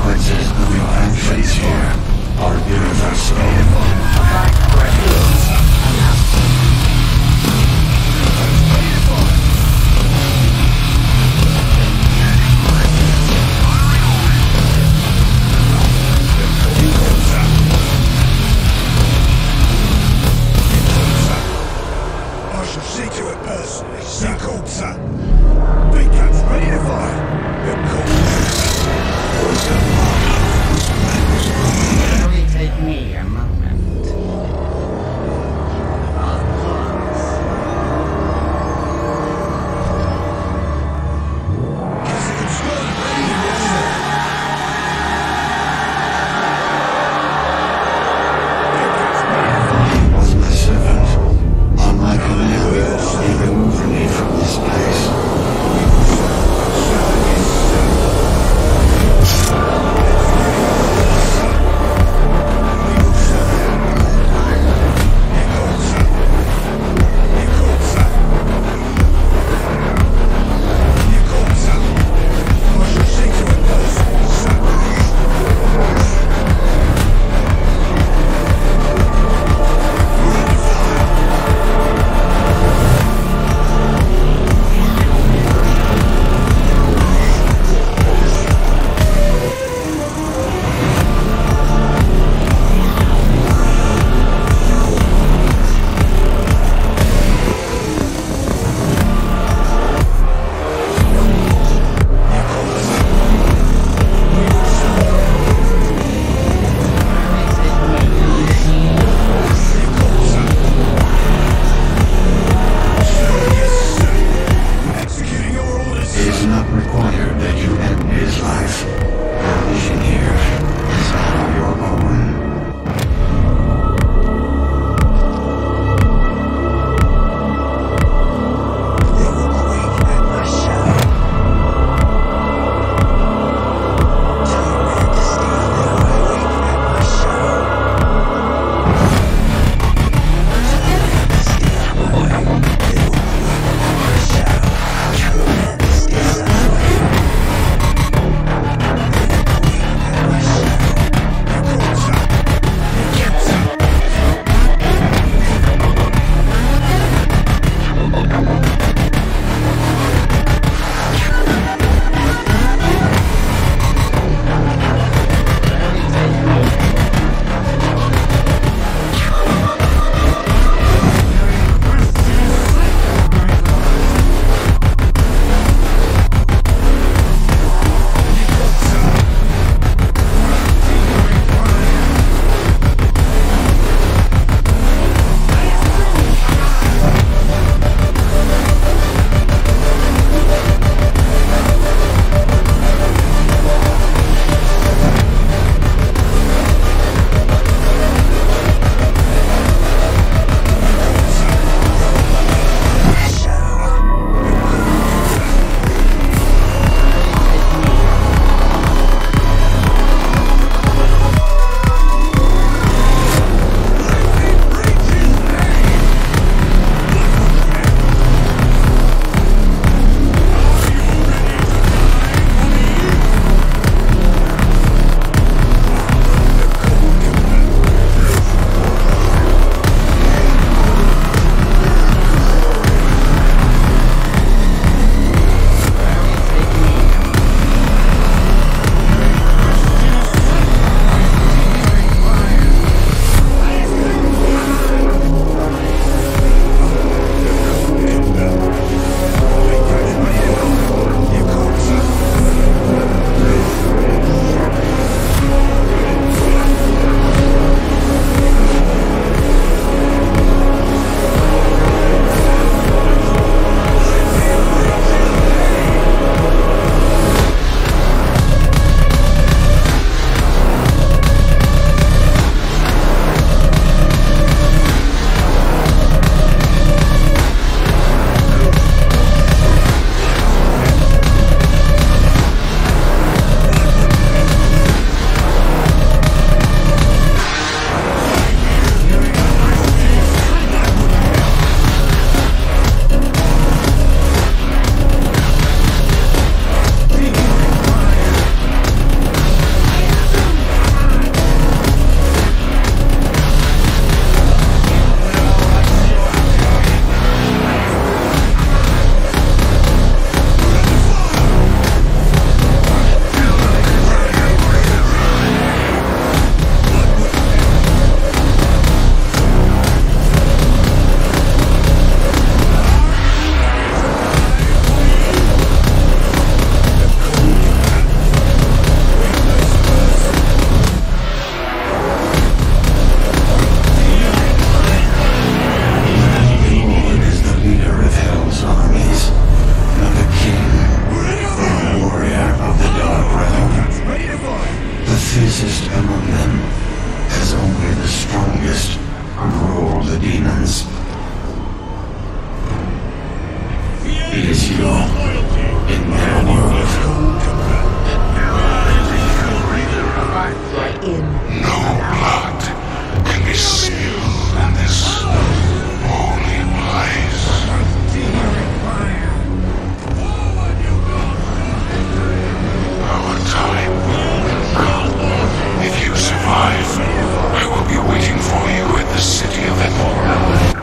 Speaker 4: consequences of your actions here are irreversible.
Speaker 1: I shall see to it personally. Sinkolza. Big guns ready to fire.
Speaker 11: It'll only take me a moment.
Speaker 4: fiercest among them, as only the strongest rule the demons. It is you, in their world.
Speaker 1: No blood can be spilled in this holy place. Our time will come. If you survive, I will be waiting for you in the city of Imperial.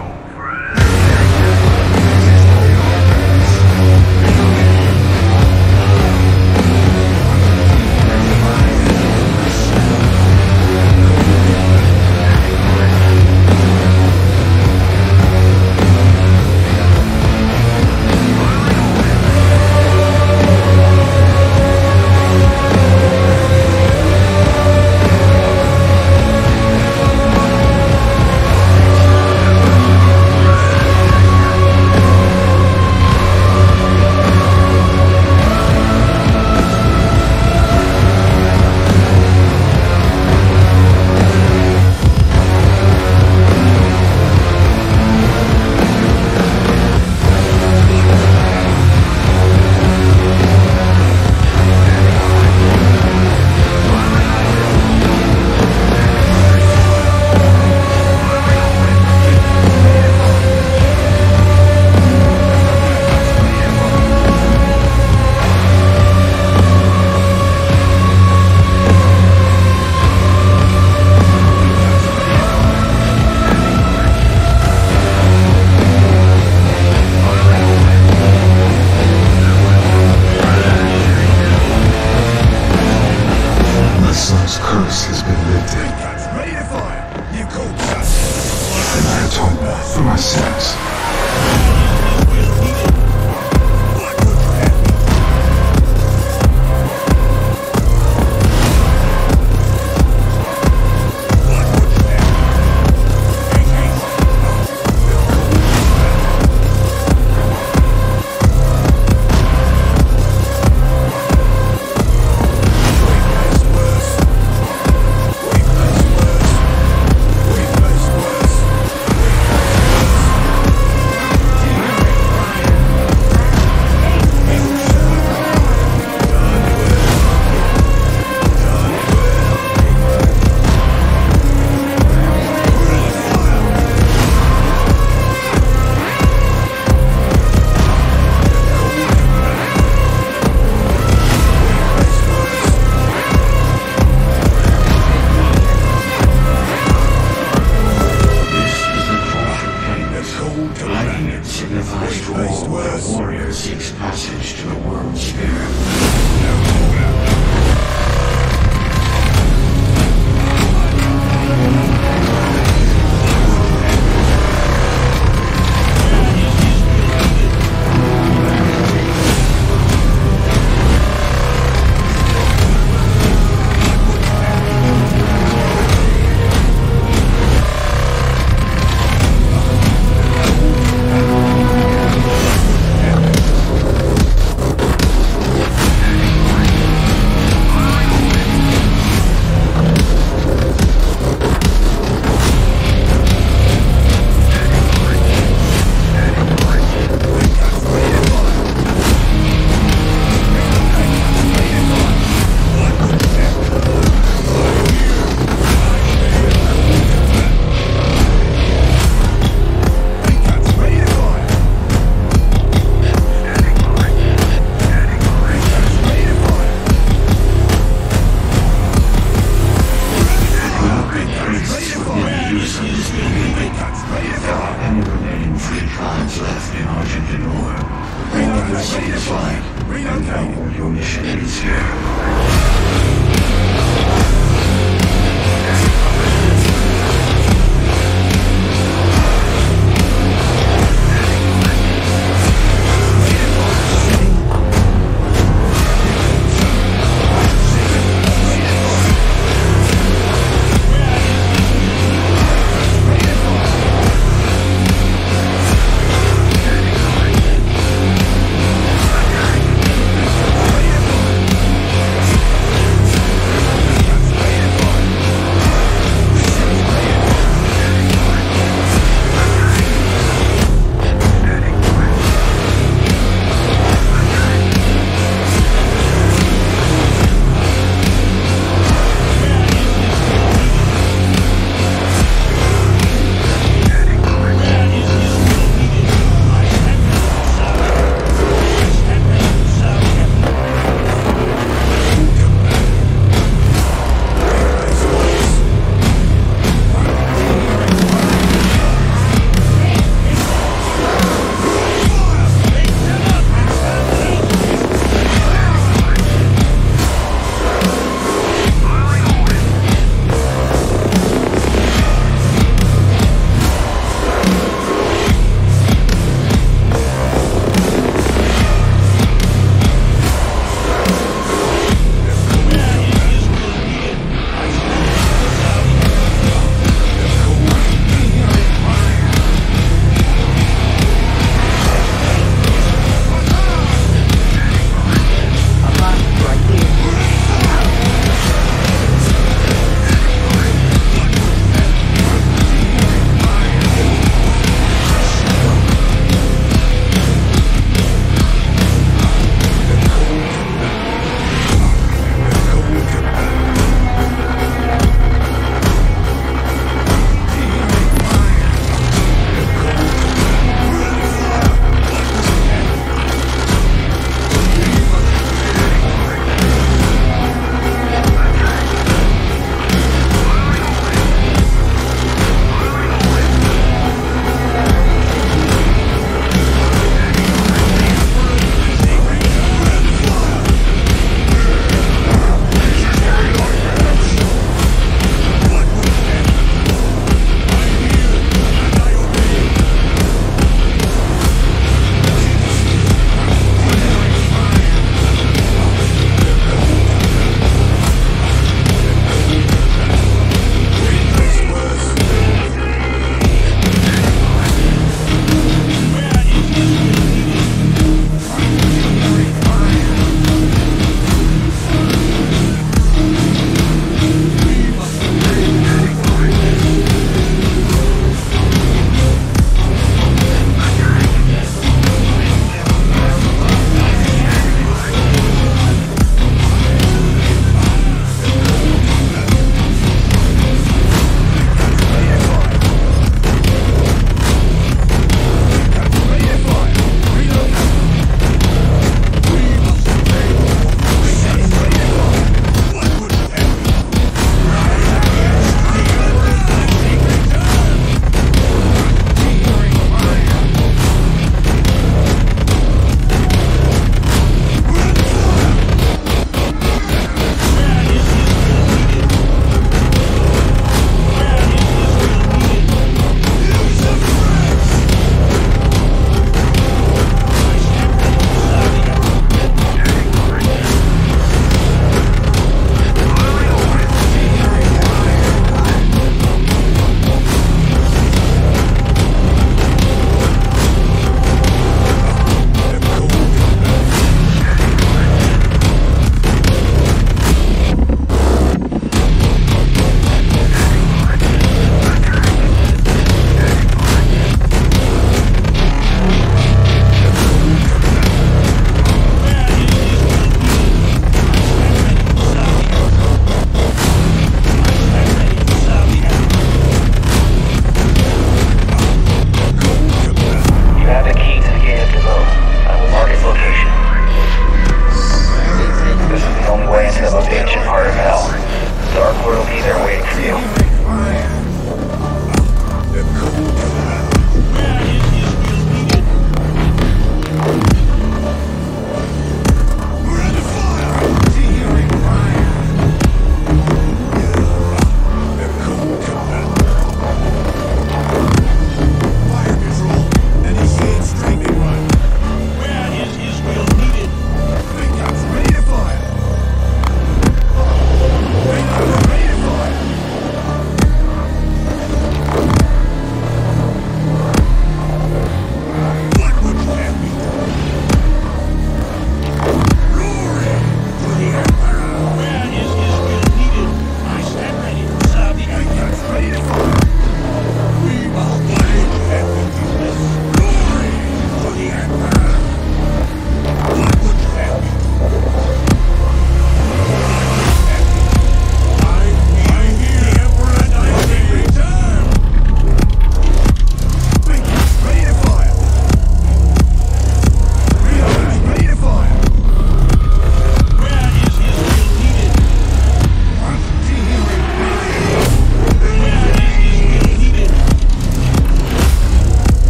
Speaker 1: Curse has been lifted. Ready to fire. You go, and I atone for my sins.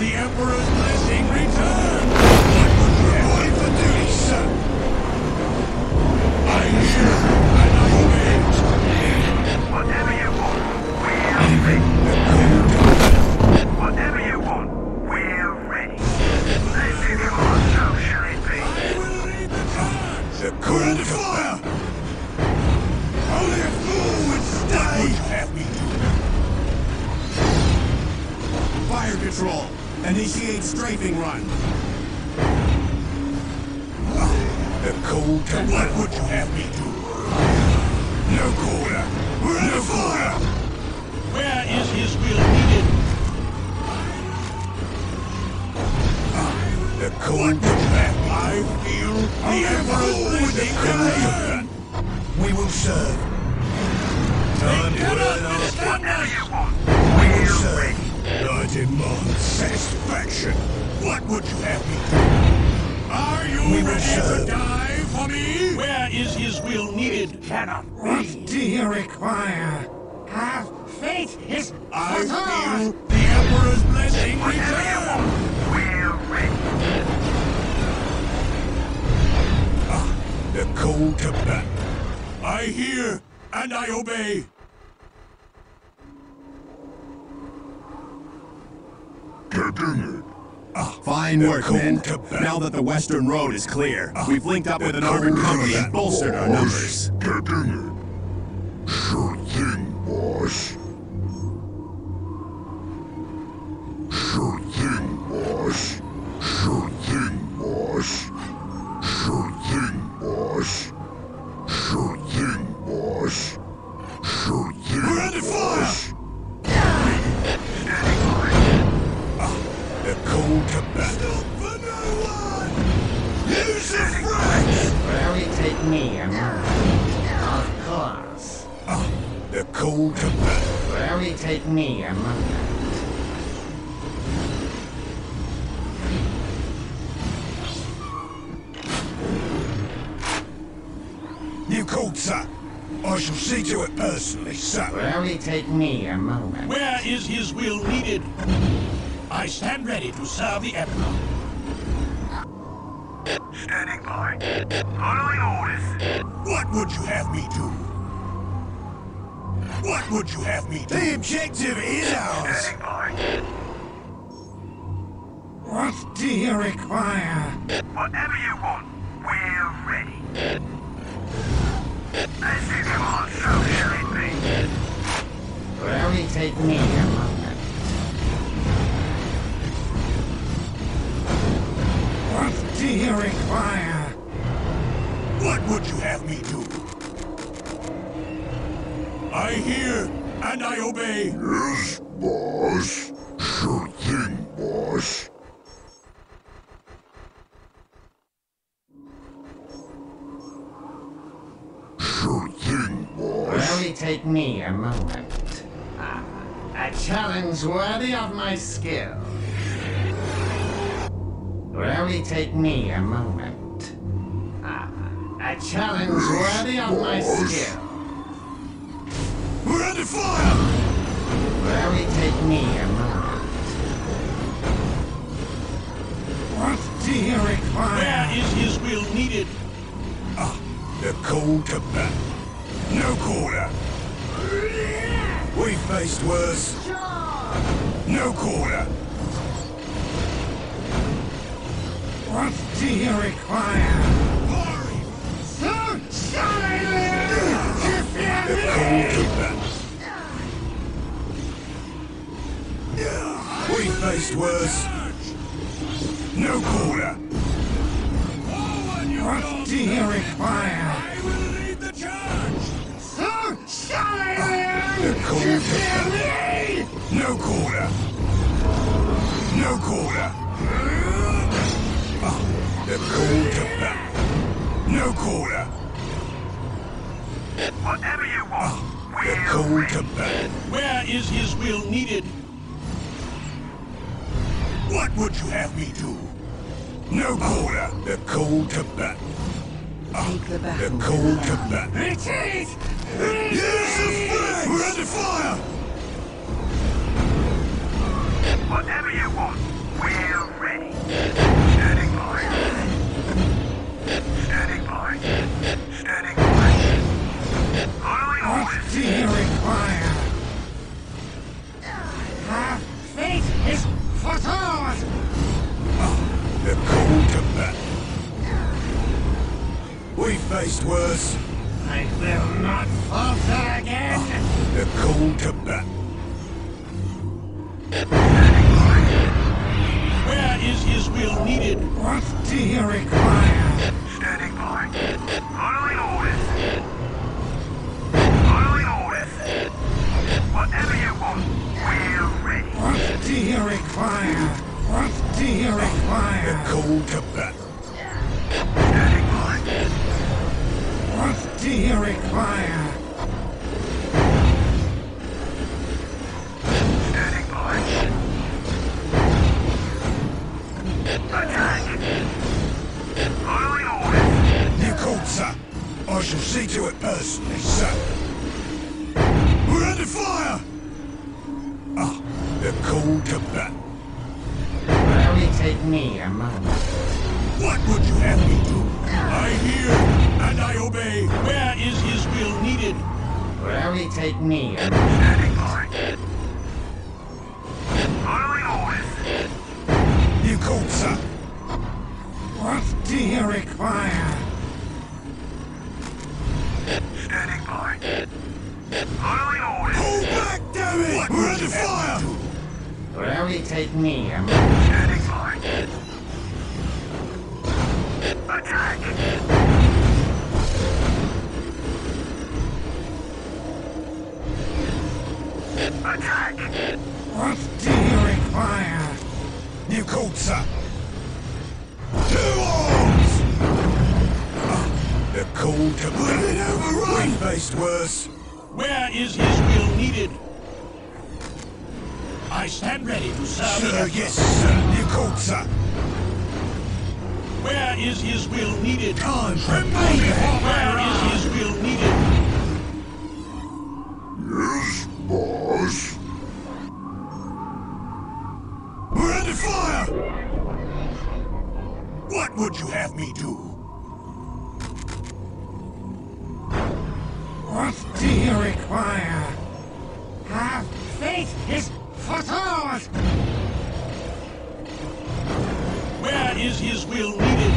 Speaker 4: The Emperor's blessing returns! What would you have for duty, sir? I hear and I obey.
Speaker 10: Whatever you want, we're ready. Whatever you want, we're ready. Let's see the course, so shall it be.
Speaker 4: I will lead the charge! The call to fire! Only a fool would stay! What would you have me do? Fire control! Initiate strafing run! The cold to what would you have me do? No quarter! We're under fire! Where is his will needed? The cold to have me. I feel the Emperor's blessing. We will serve. Turn to
Speaker 10: Whatever you want,
Speaker 4: we will
Speaker 10: we're
Speaker 4: serve.
Speaker 10: ready.
Speaker 4: I demand satisfaction. What would you have me do? Are you ready to die for me? Where is his will needed?
Speaker 10: Cannot
Speaker 4: What
Speaker 10: be.
Speaker 4: do you require? Have faith is I feel the Emperor's blessing
Speaker 10: Whatever you
Speaker 4: return.
Speaker 10: want, we're ready.
Speaker 4: The call to battle. I hear and I obey.
Speaker 11: Fine work, men. Now that the Western Road is clear, we've linked up with an armored company and bolstered our numbers.
Speaker 1: Sure thing, boss. Sure thing, boss. Sure thing, boss. Sure thing, boss. Sure thing, boss. Sure thing,
Speaker 4: We're under fire!
Speaker 1: boss.
Speaker 4: The call to battle. Stop for no one! Use the flags!
Speaker 12: Where we take me, America? Of course.
Speaker 4: The call to battle.
Speaker 12: Where we take me, America?
Speaker 4: You called, sir. I shall see to it personally, sir.
Speaker 12: Where we take me, a moment.
Speaker 4: Where is his will needed? I stand ready to serve the Emperor.
Speaker 10: Standing by. Following orders.
Speaker 4: What would you have me do? What would you have me do? The objective is ours.
Speaker 10: Standing by.
Speaker 4: What do you require?
Speaker 10: Whatever you want, we're ready. As you command, so shall it be.
Speaker 12: Where we take me, a moment.
Speaker 4: What do you require? What would you have me do? I hear and I obey.
Speaker 1: Yes, boss. Sure thing, boss. Sure thing, boss.
Speaker 12: Where we take me, a moment. A challenge worthy of my skill. Where we take me, a moment. A challenge worthy of my skill.
Speaker 4: We're under fire!
Speaker 12: Where we take me, a moment.
Speaker 4: What do you require? Where is his will needed? The call to battle. No quarter. We faced worse. No quarter. What do you require? The call to battle. We faced worse. No quarter. What do you require? I will lead the charge. The call to battle. No quarter. No quarter. The call to battle. No quarter.
Speaker 10: Whatever you want,
Speaker 4: The
Speaker 10: we're
Speaker 4: call
Speaker 10: ready.
Speaker 4: to battle. Where is his will needed? What would you have me do? No quarter. The call to battle. The call to battle. Retreat! Use the flags! We're under fire!
Speaker 10: Whatever you want,
Speaker 11: faced worse.
Speaker 12: I will not falter again.
Speaker 11: The call to battle.
Speaker 4: Where is his will needed?
Speaker 12: What do you require?
Speaker 1: Standing by. Following orders. Following orders. Whatever you want, we're ready.
Speaker 12: What do you require? What do you
Speaker 11: The
Speaker 12: require?
Speaker 11: call to battle.
Speaker 1: Standing by.
Speaker 12: What do you require?
Speaker 1: Standing by. Attack. Following orders.
Speaker 11: You called, sir. I shall see to it personally, sir. We're under fire! Ah, the call to battle.
Speaker 12: Will only take me a moment.
Speaker 11: What would you have me do? I hear and I obey.
Speaker 4: Where is his will needed?
Speaker 12: Will only take me a moment.
Speaker 1: Standing by. Following orders.
Speaker 11: You called, sir.
Speaker 12: What do you require?
Speaker 1: Standing by. Following orders.
Speaker 11: Hold back, damn it! We're under fire!
Speaker 12: Will only take me a moment.
Speaker 1: Standing by. Attack. Attack.
Speaker 12: What do you require?
Speaker 11: You called, sir. Two arms! Ah, the call to battle. We faced worse.
Speaker 4: Where is his will needed? I stand ready to serve.
Speaker 11: Sir, yes, sir. You called, sir.
Speaker 4: Where is his will needed?
Speaker 11: Time for
Speaker 4: Where is his will needed?
Speaker 1: Yes, boss.
Speaker 11: We're under fire! What would you have me do?
Speaker 12: What do you require? Have faith is foretold!
Speaker 4: Where is his will needed?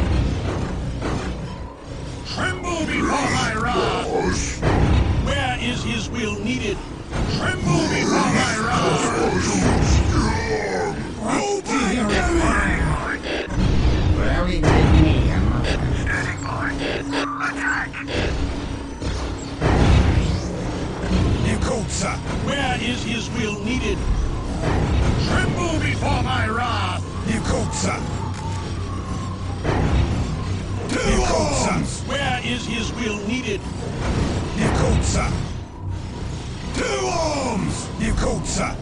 Speaker 4: Tremble before my wrath!
Speaker 1: Boss.
Speaker 4: Where is his will needed? Tremble before my wrath!
Speaker 12: What do you require? Will only take me a moment.
Speaker 1: Standing by. Attack.
Speaker 11: You called, sir.
Speaker 4: Where is his will needed? Tremble before my wrath!
Speaker 11: You called, sir. Two arms!
Speaker 4: Where is his will needed?
Speaker 11: You called, sir. Two arms! You called, sir.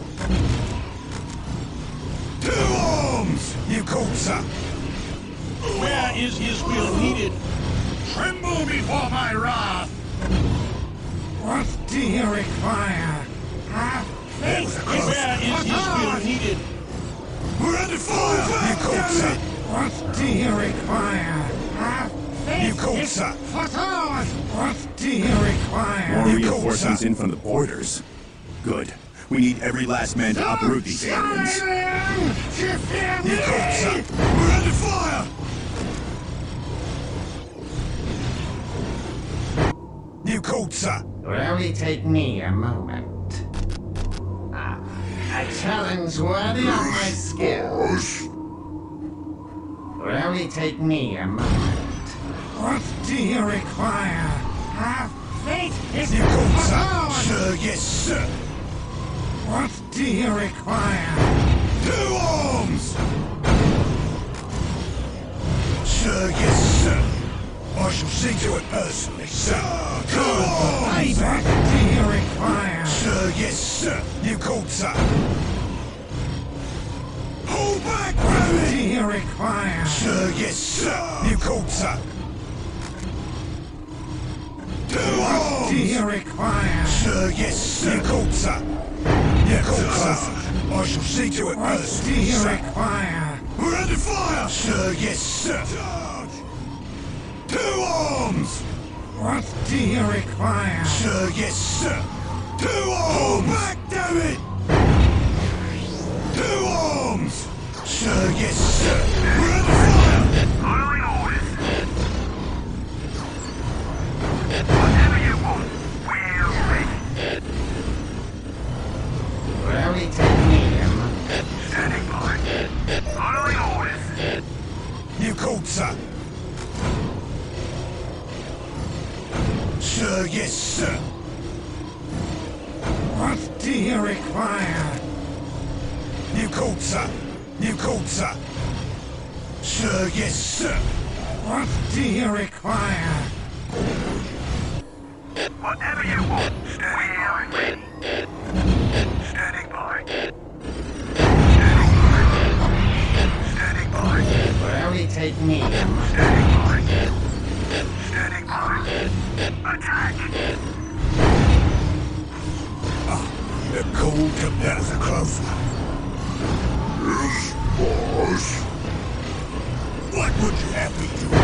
Speaker 11: Two arms! You called, sir.
Speaker 4: Where is his will needed? Tremble before my wrath!
Speaker 12: What do you require? Have faith is
Speaker 4: Where is his will needed?
Speaker 11: We're under fire! You called, sir.
Speaker 12: What do you require? Have faith
Speaker 11: You called,
Speaker 12: is
Speaker 11: sir.
Speaker 12: foretold! What do you require?
Speaker 11: More
Speaker 12: You
Speaker 11: reinforcements in from the borders. Good. We need every last man to uproot these aliens. You called, sir. We're under fire! You called, sir.
Speaker 12: Will only take me a moment. Ah, a challenge worthy of my skills. Will only take me a moment. What do you require? Have faith is
Speaker 11: You called, sir.
Speaker 12: foretold!
Speaker 11: Sir, yes, sir.
Speaker 12: What do you require?
Speaker 11: Two arms! Sir, yes, sir. I shall see to it personally, sir. Two arms!
Speaker 12: What do you require?
Speaker 11: Sir, yes, sir. You called, sir. Hold back,
Speaker 12: What do
Speaker 11: gravity!
Speaker 12: you require?
Speaker 11: Sir, yes, sir. You called, sir. Two
Speaker 12: What do you
Speaker 11: arms!
Speaker 12: require?
Speaker 11: Sir, yes, sir. You called, sir. You called, sir. I shall see to it
Speaker 12: What do
Speaker 11: personally,
Speaker 12: you
Speaker 11: sir.
Speaker 12: require?
Speaker 11: We're under fire! Sir, yes, sir. Two arms!
Speaker 12: What do you require?
Speaker 11: Sir, yes, sir. Two arms! Hold back, damn it! Two arms! Sir, yes, sir. We're under fire!
Speaker 1: Following orders.
Speaker 11: code, sir. Sir, yes, sir.
Speaker 12: What do you require?
Speaker 11: New code, sir. New code, sir. Sir, yes, sir.
Speaker 12: What do you require?
Speaker 1: Whatever you want, we are ready. Standing by. Standing by.
Speaker 12: Where we take me?
Speaker 1: Standing by. Standing by. Attack!
Speaker 11: The cold commander close. Yes, boss. What would you have me do?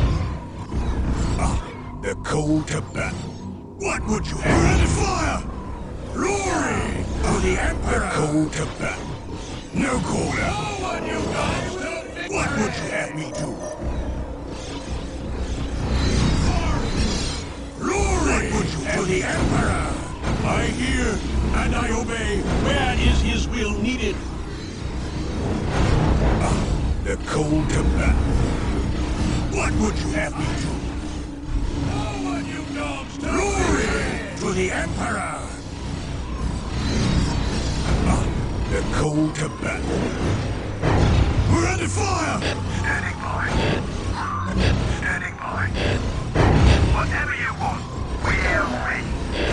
Speaker 11: The cold to battle. What would you have? We're under fire! Glory to the Emperor! The cold to battle. No quarter. What would you have me do? Glory what would you have to the Emperor! I hear and I obey. Where is his will needed? The cold to battle. What would you have me do? Glory to the Emperor! The cold to battle. We're under fire!
Speaker 1: Standing by. Standing by. Whatever you want, we are ready.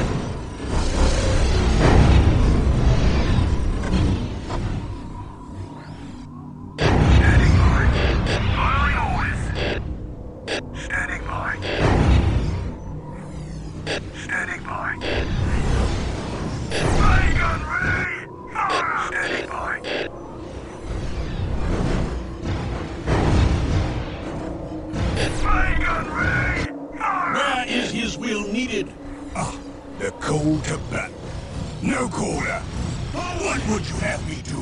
Speaker 1: Standing by. Following orders. Standing by. Standing by. Ray gun ready! Fire! Standing by. Ray gun ready! Fire!
Speaker 11: Where is his will needed? The cold to battle. No quarter. What would you have me do?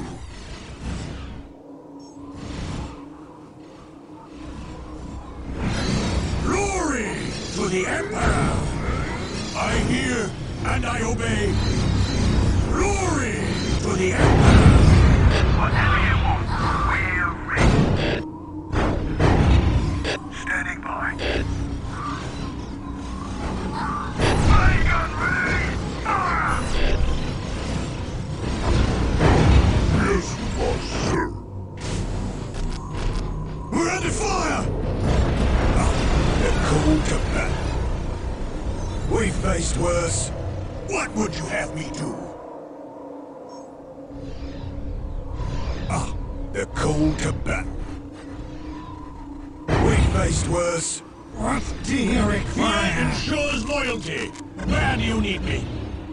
Speaker 11: Glory to the Emperor! I hear and I obey. Glory to the Emperor!
Speaker 1: Whatever you want, we're ready. Standing by. Ray gun ready! Fire!
Speaker 11: Yes, boss, sir. We're under fire! The cold to battle. We faced worse. What would you have me do? The cold to battle. We faced worse.
Speaker 12: What do you require?
Speaker 11: Fear ensures loyalty. Where do you need me?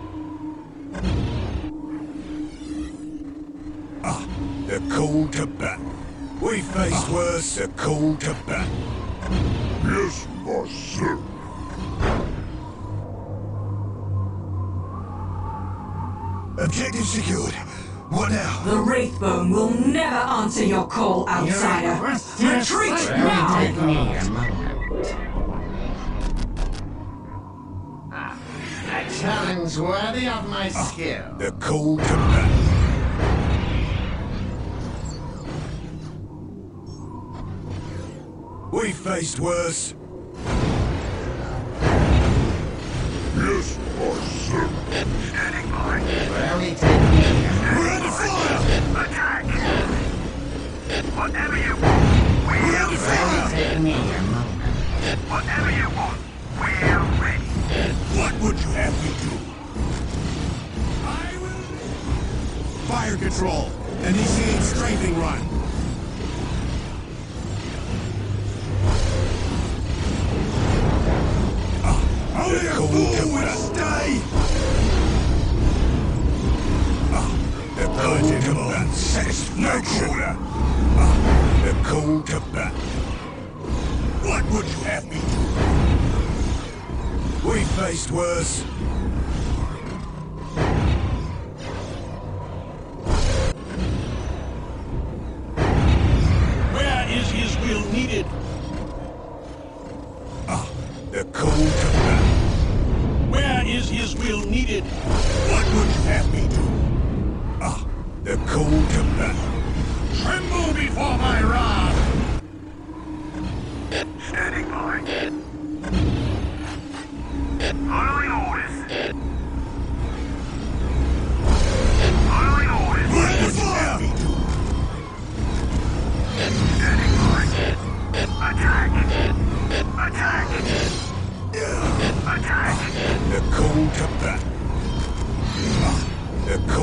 Speaker 11: The cold to battle. We faced worse. The cold to battle. Yes, boss, sir. Objective secured. What now?
Speaker 13: The Wraithbone will never answer your call, outsider. Retreat now!
Speaker 12: Take me a moment. A challenge worthy of my skill.
Speaker 11: The cold to battle. We faced worse. Yes, boss, sir.
Speaker 1: Standing by.
Speaker 12: Where we take me?
Speaker 11: We're under fire!
Speaker 1: Attack! Whatever you want, we're
Speaker 11: We're under
Speaker 1: ready.
Speaker 12: Where
Speaker 11: fire!
Speaker 12: we take me a moment.
Speaker 1: Whatever you want, we're ready.
Speaker 11: What would you have me do? I will... Fire control. Initiate strafing run. Only a fool would stay! The cold to battle. Satisfaction. The cold to battle. What would you have me do? We faced worse. Where is his will needed? The cold to battle. Where is his will needed? What would you have me do? The cold to battle. Tremble before my wrath!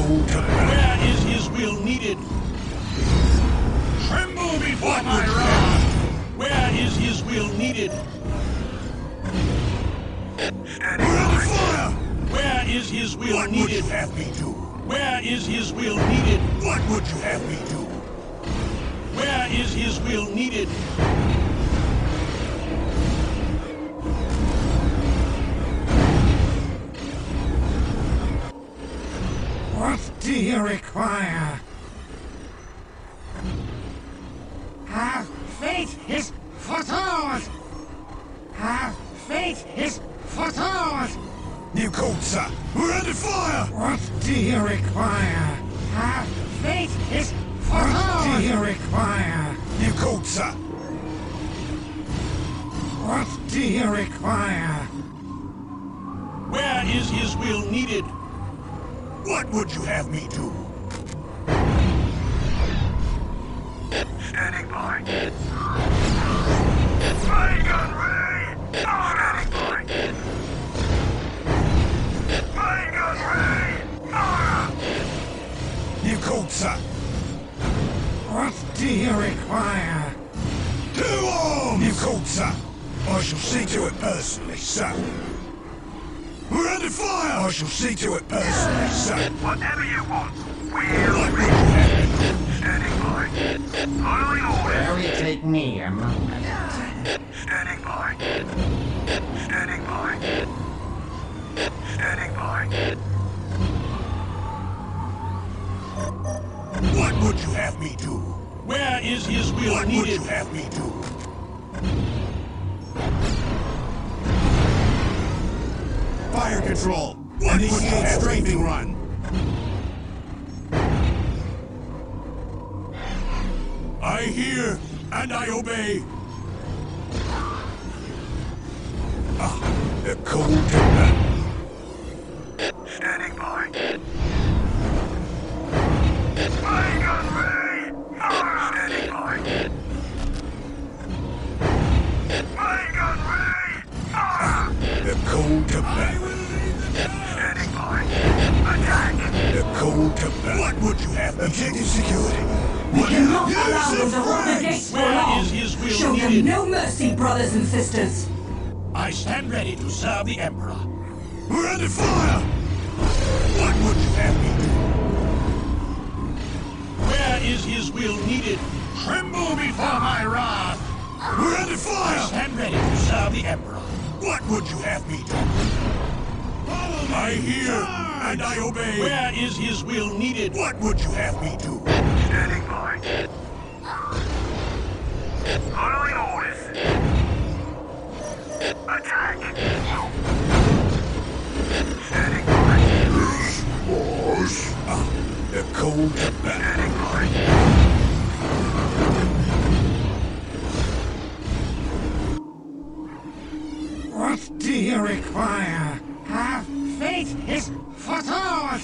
Speaker 11: call to battle. Where is his will needed? Tremble before my wrath! Where is his will needed? Standing by. Fire! Where is his will needed? What would you have me do? Where is his will needed? What would you have me do? Where is his will needed?
Speaker 12: What do you require? Our fate is foretold! Our fate is foretold!
Speaker 11: New code, sir. We're under fire!
Speaker 12: What do you require? Our fate is foretold! What do you require?
Speaker 11: New code, sir.
Speaker 12: What do you require?
Speaker 11: Where is his will needed? What would you have me do? Standing by. My gun ready! Standing by. My gun ready! New code, sir.
Speaker 12: What do you require?
Speaker 11: To arms! New code, sir. I shall see to it personally, sir. We're under fire! I shall see to it personally, sir. Whatever you want, we'll be standing by. Following orders.
Speaker 12: Very take me a moment.
Speaker 11: Standing by. Standing by. Standing by. What would you have me do? Where is his will needed? What would you have me do? Fire control! Initiate strafing run! I hear and I obey! The code to battle! Standing by! My gun ready! Standing by! My gun ready! The code to battle! Standing by! Attack! The code to battle! What would you have? Objective security!
Speaker 13: We cannot allow them to hold the gates for long! Show them no mercy, brothers and sisters!
Speaker 11: I stand ready to serve the Emperor. We're under fire! What would you have me do? Where is his will needed? Tremble before my wrath! We're under fire! I stand ready to serve the Emperor. What would you have me do? I hear and I obey. Where is his will needed? What would you have me do? Standing by. Following orders. Attack! Standing by. This was the code to battle. Standing by.
Speaker 12: What do you require? Our fate is foretold!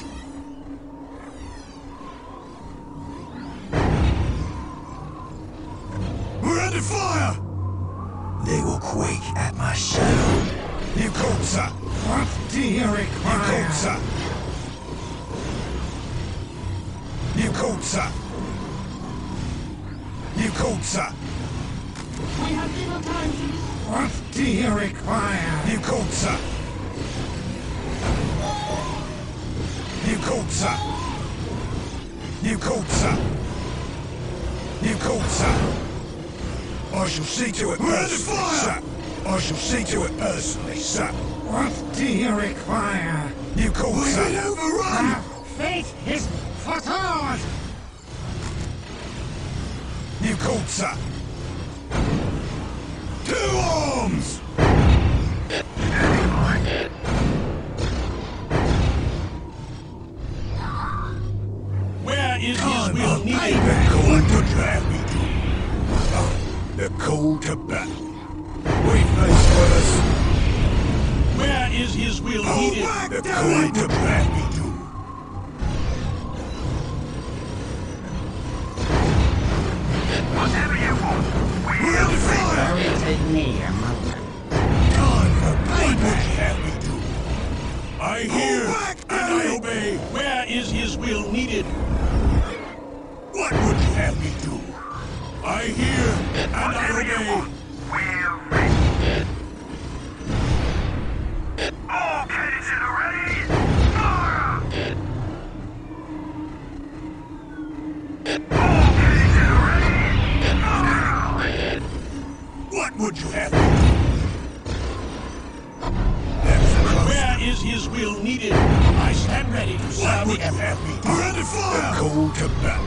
Speaker 11: We're under fire! They will quake at my shadow. New code, sir.
Speaker 12: What do you require?
Speaker 11: New code, sir. New code, sir. New code, sir.
Speaker 13: We have little time to...
Speaker 12: What do you require?
Speaker 11: New code, sir. New code, sir. New code, sir. New code, sir. I shall see to it personally, sir. I shall see to it personally, sir.
Speaker 12: What do you require?
Speaker 11: New code, sir. We've been overrun!
Speaker 12: Our fate is foretold!
Speaker 11: New code, sir. To arms! Standing by. Where is his will needed? What would you have me do? The call to battle. We face first. Where is his will needed? The call to battle. Whatever you want, we'll fire.
Speaker 12: Very take me a moment.
Speaker 11: Time for what would you have me do? I hear and I obey. Where is his will will needed. What would you have me do? I hear and I obey.
Speaker 1: We're ready. All cannons in a ready. Fire! All cannons in a ready. Fire!
Speaker 11: What would you have me do? Where is his will needed? I stand ready to serve the Empire. Have me do? Ready fire! The call to battle.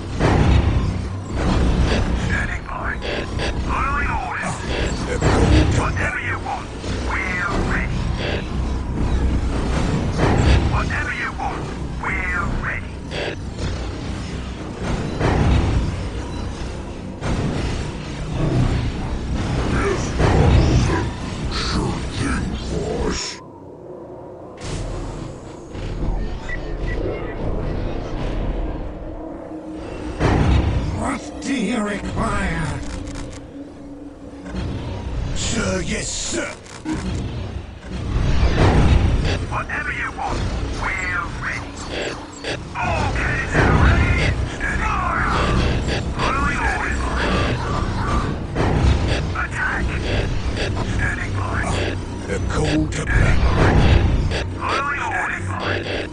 Speaker 1: Standing by. Following orders.
Speaker 11: The call to
Speaker 1: Whatever you want, we're ready. Whatever you want, we're ready.
Speaker 11: Sure thing, boss. What do you require? Sir, yes, sir.
Speaker 1: Whatever you want, we're ready. All cannons in a ready. Standing by. Following orders. Attack. Standing by.
Speaker 11: The call to
Speaker 1: Standing
Speaker 11: battle.
Speaker 1: by. Following orders.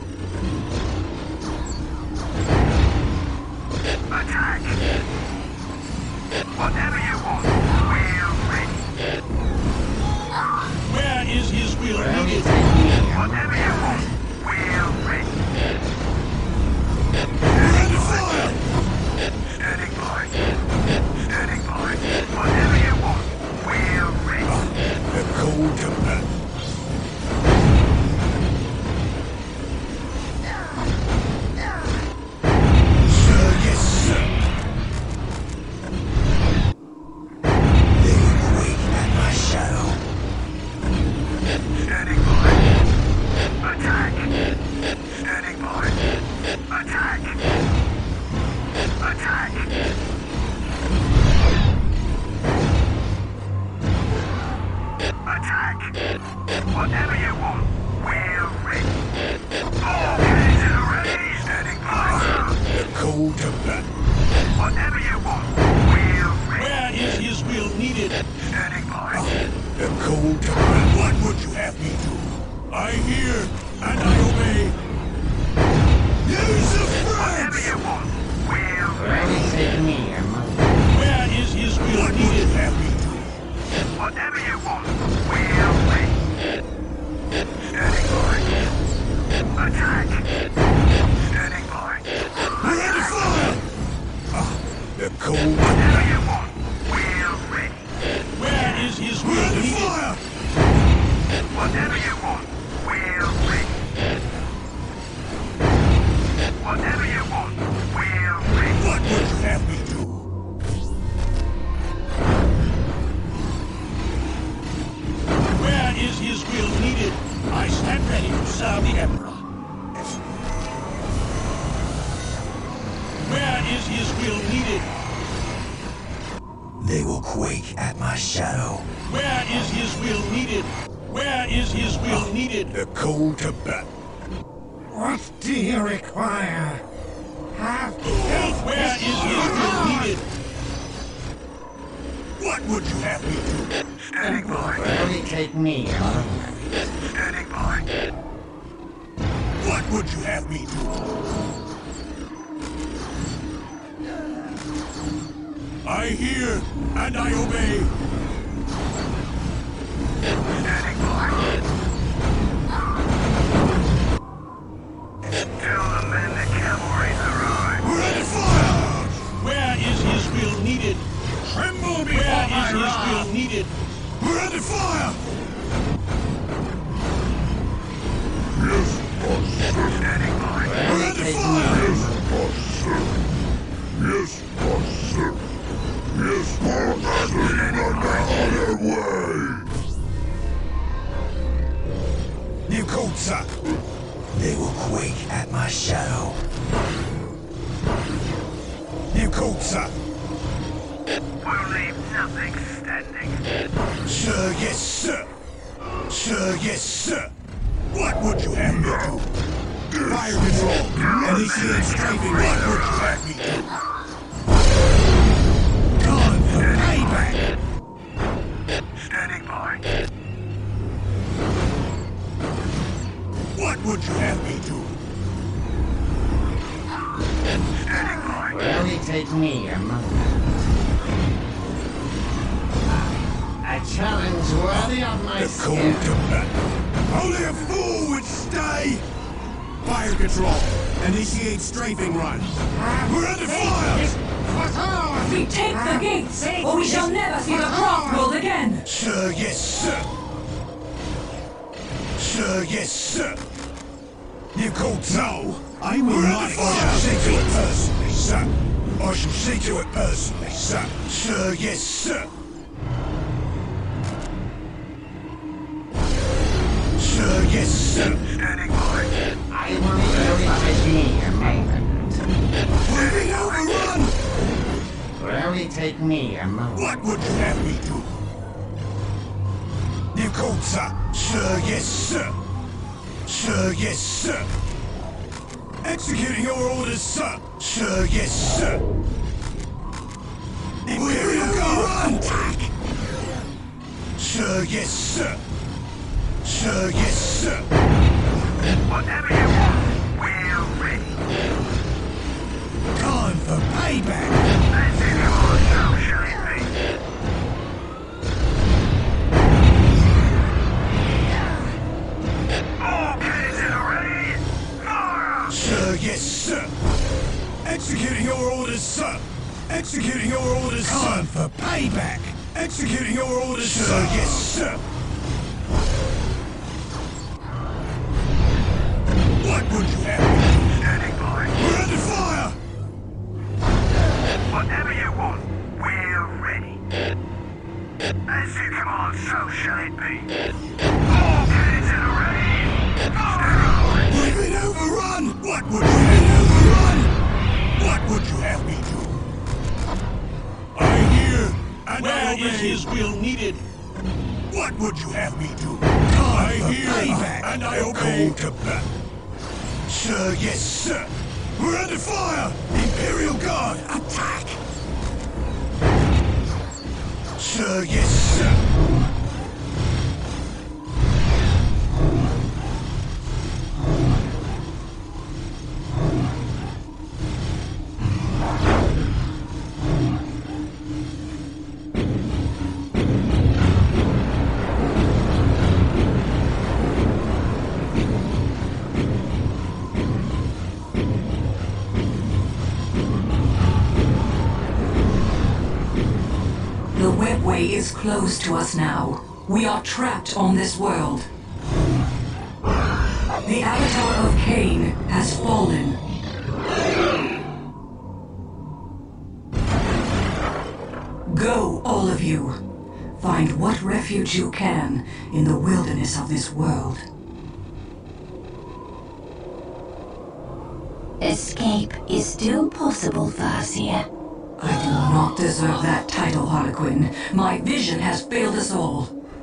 Speaker 1: Attack. Whatever you want, we're ready.
Speaker 11: Where is his will needed?
Speaker 1: Whatever you want, we're ready.
Speaker 11: Ready fire!
Speaker 1: Standing by. Standing by. Whatever you want, we're ready.
Speaker 11: The call to battle. Sir, yes, sir. They will wake at my shadow.
Speaker 1: Standing by. Attack. Standing by. Attack. Attack. Attack. Whatever you want, we're ready. All cannons in a ready. Standing by.
Speaker 11: The call to battle.
Speaker 1: Whatever you want, we're ready.
Speaker 11: Where is his will needed?
Speaker 1: Standing by.
Speaker 11: The call to battle. What would you have me do? I hear and I obey. Use the
Speaker 1: Whatever
Speaker 11: friends!
Speaker 1: you want, we're ready.
Speaker 12: Take me a moment.
Speaker 11: Where is his will needed? What would you have me do?
Speaker 1: Whatever you want, we're ready. Standing by. Attack. Standing by.
Speaker 11: Ready fire! The call to
Speaker 1: Whatever
Speaker 11: battle.
Speaker 1: you want, we're ready.
Speaker 11: Where is his will needed? Fire!
Speaker 1: Whatever you want, we're ready. Whatever you want, we're ready.
Speaker 11: What would you have me do? Where is his will needed? I stand ready to serve the Emperor. Where is his will needed?
Speaker 14: They will quake at my shadow.
Speaker 11: Where is his will needed? Where is his will needed? The call to battle. What do you require? Have help. Where is his will needed? What would you have me do?
Speaker 1: Standing by.
Speaker 12: Only take me a moment.
Speaker 1: Standing by.
Speaker 11: What would you have me do? I hear and I obey.
Speaker 1: Standing by. Tell the men the cavalry's arrived.
Speaker 11: Ready fire! Where is his will needed? Tremble before Where is his will needed? Ready fire!
Speaker 1: Yes, boss. Standing by.
Speaker 11: Ready fire!
Speaker 1: Yes, boss. Yes, boss. Standing by.
Speaker 11: Way! New code, sir.
Speaker 14: They will quake at my shadow.
Speaker 11: New code, sir.
Speaker 1: We'll leave nothing standing.
Speaker 11: Sir, yes, sir. Sir, yes, sir. What would you have me do? Fire control. Initiate strafing. What would you have me do? Gone for payback. Standing by. What would you have me do? Standing by.
Speaker 12: Will only take me a moment. A challenge worthy of my
Speaker 11: Call
Speaker 12: skill.
Speaker 11: to battle. Only a fool would stay. Fire control. Initiate strafing run. We're under fire.
Speaker 13: We take the gates, or we shall never see the craft world again!
Speaker 11: Sir, yes, sir. Sir, yes, sir. You called no. I will not. I shall see to it personally, sir. I shall see to it personally, sir. Sir, yes, sir. Sir, yes, sir. Standing by.
Speaker 12: I will only take me a moment.
Speaker 11: Moving overrun.
Speaker 12: Will only take me a moment.
Speaker 11: What would you have me do? You called, sir. Sir, yes, sir. Sir, yes, sir. Executing your orders, sir. Sir, yes, sir. Imperial Guard, attack. Sir, yes, sir. Sir, yes, sir. Whatever you want, we're ready. Time for payback. That's in your show, shall it be? All cannons in array. Fire! Sir, yes, sir. Executing your orders, sir. Executing your orders, sir. Time for payback. Executing your orders, sir. Yes, sir. What would you have me do? Standing by. We're under fire! Whatever you want, we're ready. As you command, so shall it be. All cannons in array! We've been overrun! What would you have overrun? What would you have me do? I hear and I obey. Where is his will needed? What would you have me do? I hear and I obey. Call to battle. Sir, yes, sir. We're under fire! Imperial Guard, attack! Sir, yes, sir.
Speaker 13: The webway is closed to us now. We are trapped on this world. The Avatar of Cain has fallen. Go, all of you. Find what refuge you can in the wilderness of this world.
Speaker 5: Escape is still possible, Farseer.
Speaker 13: I do not deserve that title, Harlequin. My vision has failed us all.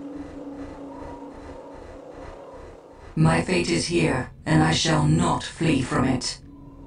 Speaker 13: My fate is here, and I shall not flee from it.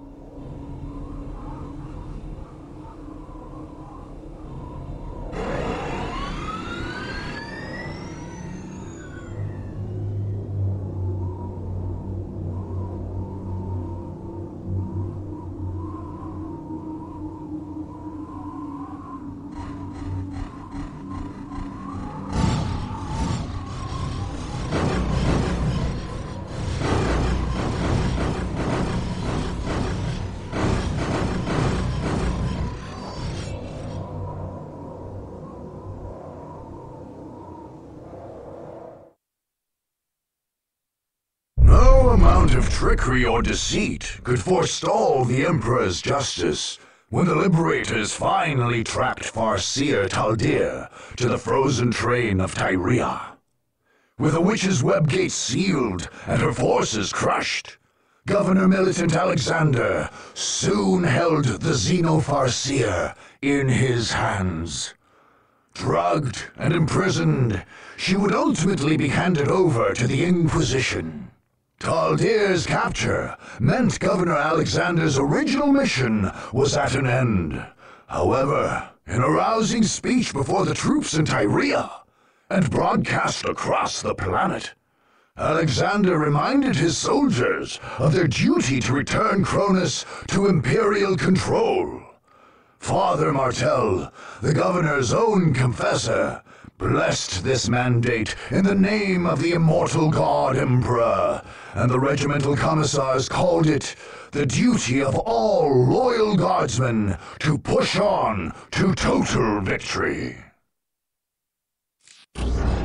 Speaker 4: No amount of trickery or deceit could forestall the Emperor's justice when the Liberators finally tracked Farseer Taldir to the frozen train of Tyria. With the Witch's Web Gate sealed and her forces crushed, Governor Militant Alexander soon held the Xeno-Farseer in his hands. Drugged and imprisoned, she would ultimately be handed over to the Inquisition.
Speaker 11: Taldir's capture meant Governor Alexander's original mission was at an end. However, in a rousing speech before the troops in Tyrea, and broadcast across the planet, Alexander reminded his soldiers of their duty to return Cronus to Imperial control. Father Martel, the governor's own confessor, blessed this mandate in the name of the immortal god Emperor, and the regimental commissars called it the duty of all loyal guardsmen to push on to total victory.